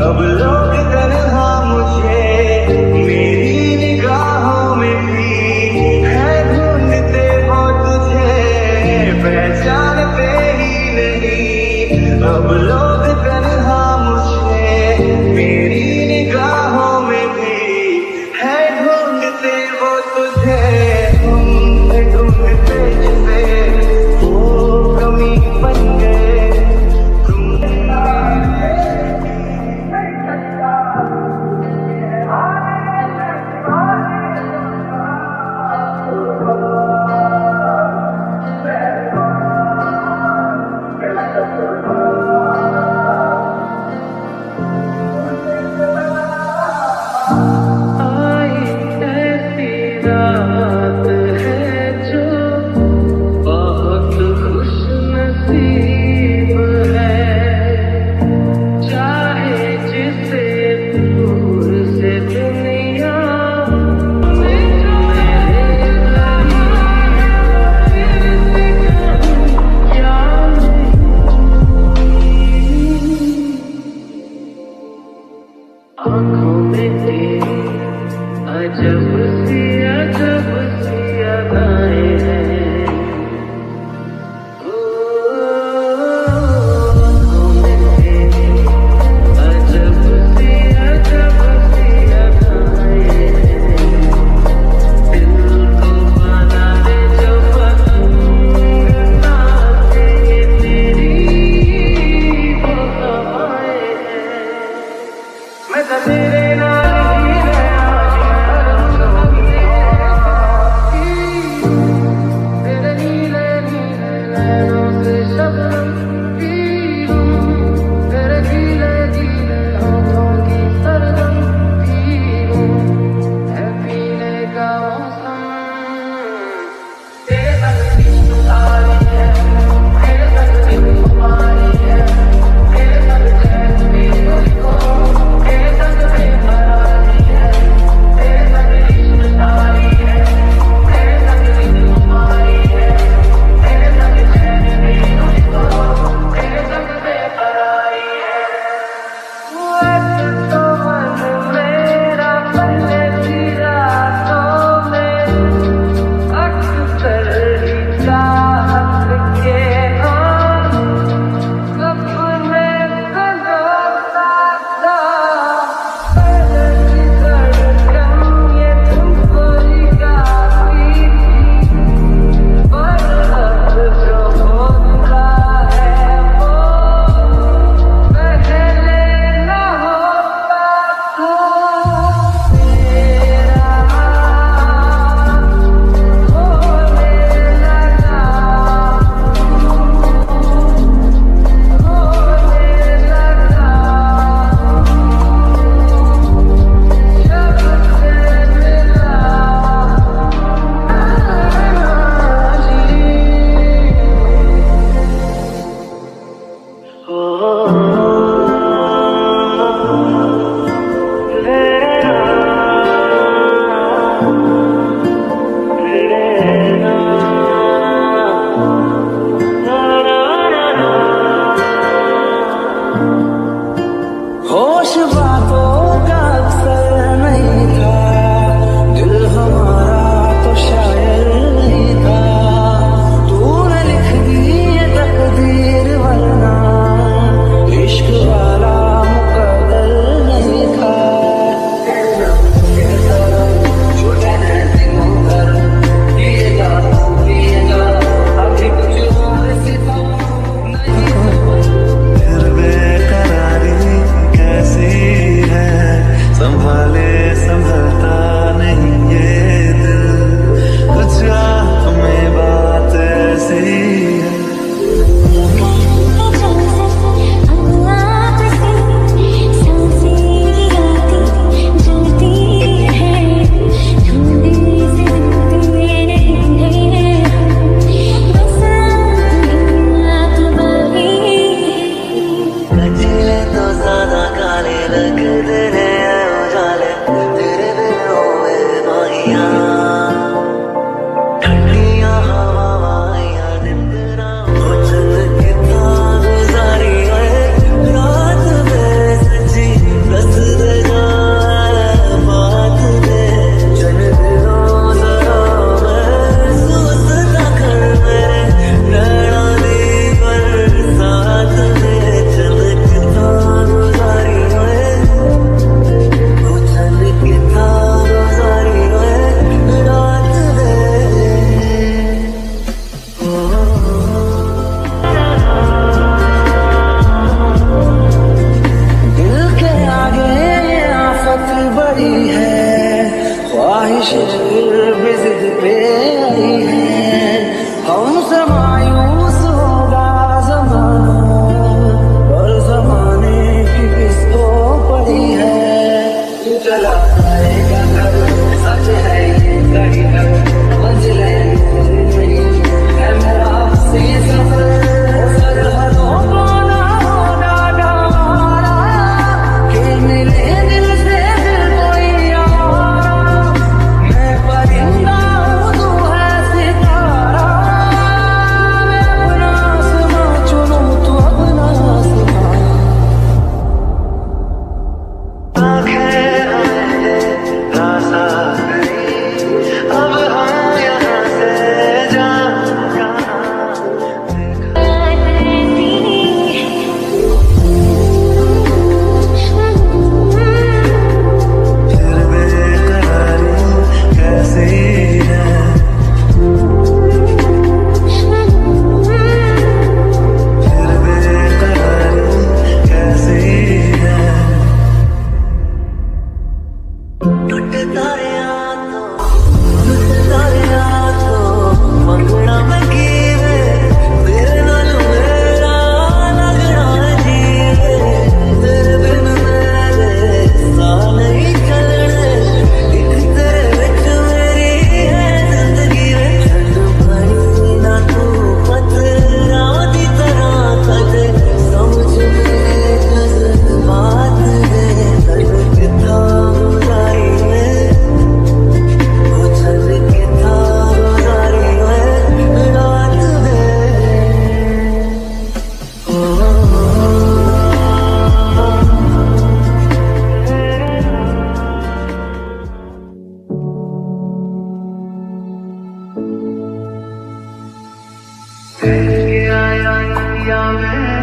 Speaker 16: अब लोग तन्हा मुझे मेरी निगाहों में भी है ढूंढते वो तुझे पहचानते ही नहीं। अब लोग तन्हा मुझे मेरी निगाहों में भी है ढूंढते वो तुझे। हम ढूंढते जिसे वो कमी बन गए तुम।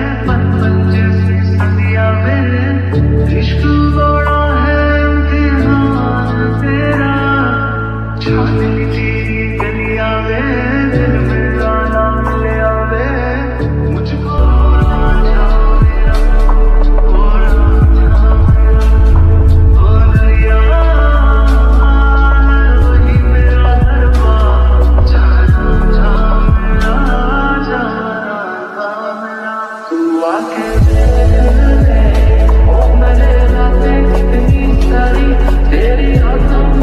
Speaker 16: पल पल जैसे सदिया में इश्क बड़ा है इम्तिहान तेरा छान ली तेरी गलिया में दिल में गाना मिले आवे मुझको राजा मेरा ओ राजा मेरा ओ दरिया वही मेरा दरबार जाना जा मेरा जाना था मेरा तू आके देख ले ओ मेरे रातें कितनी सारी तेरी रातों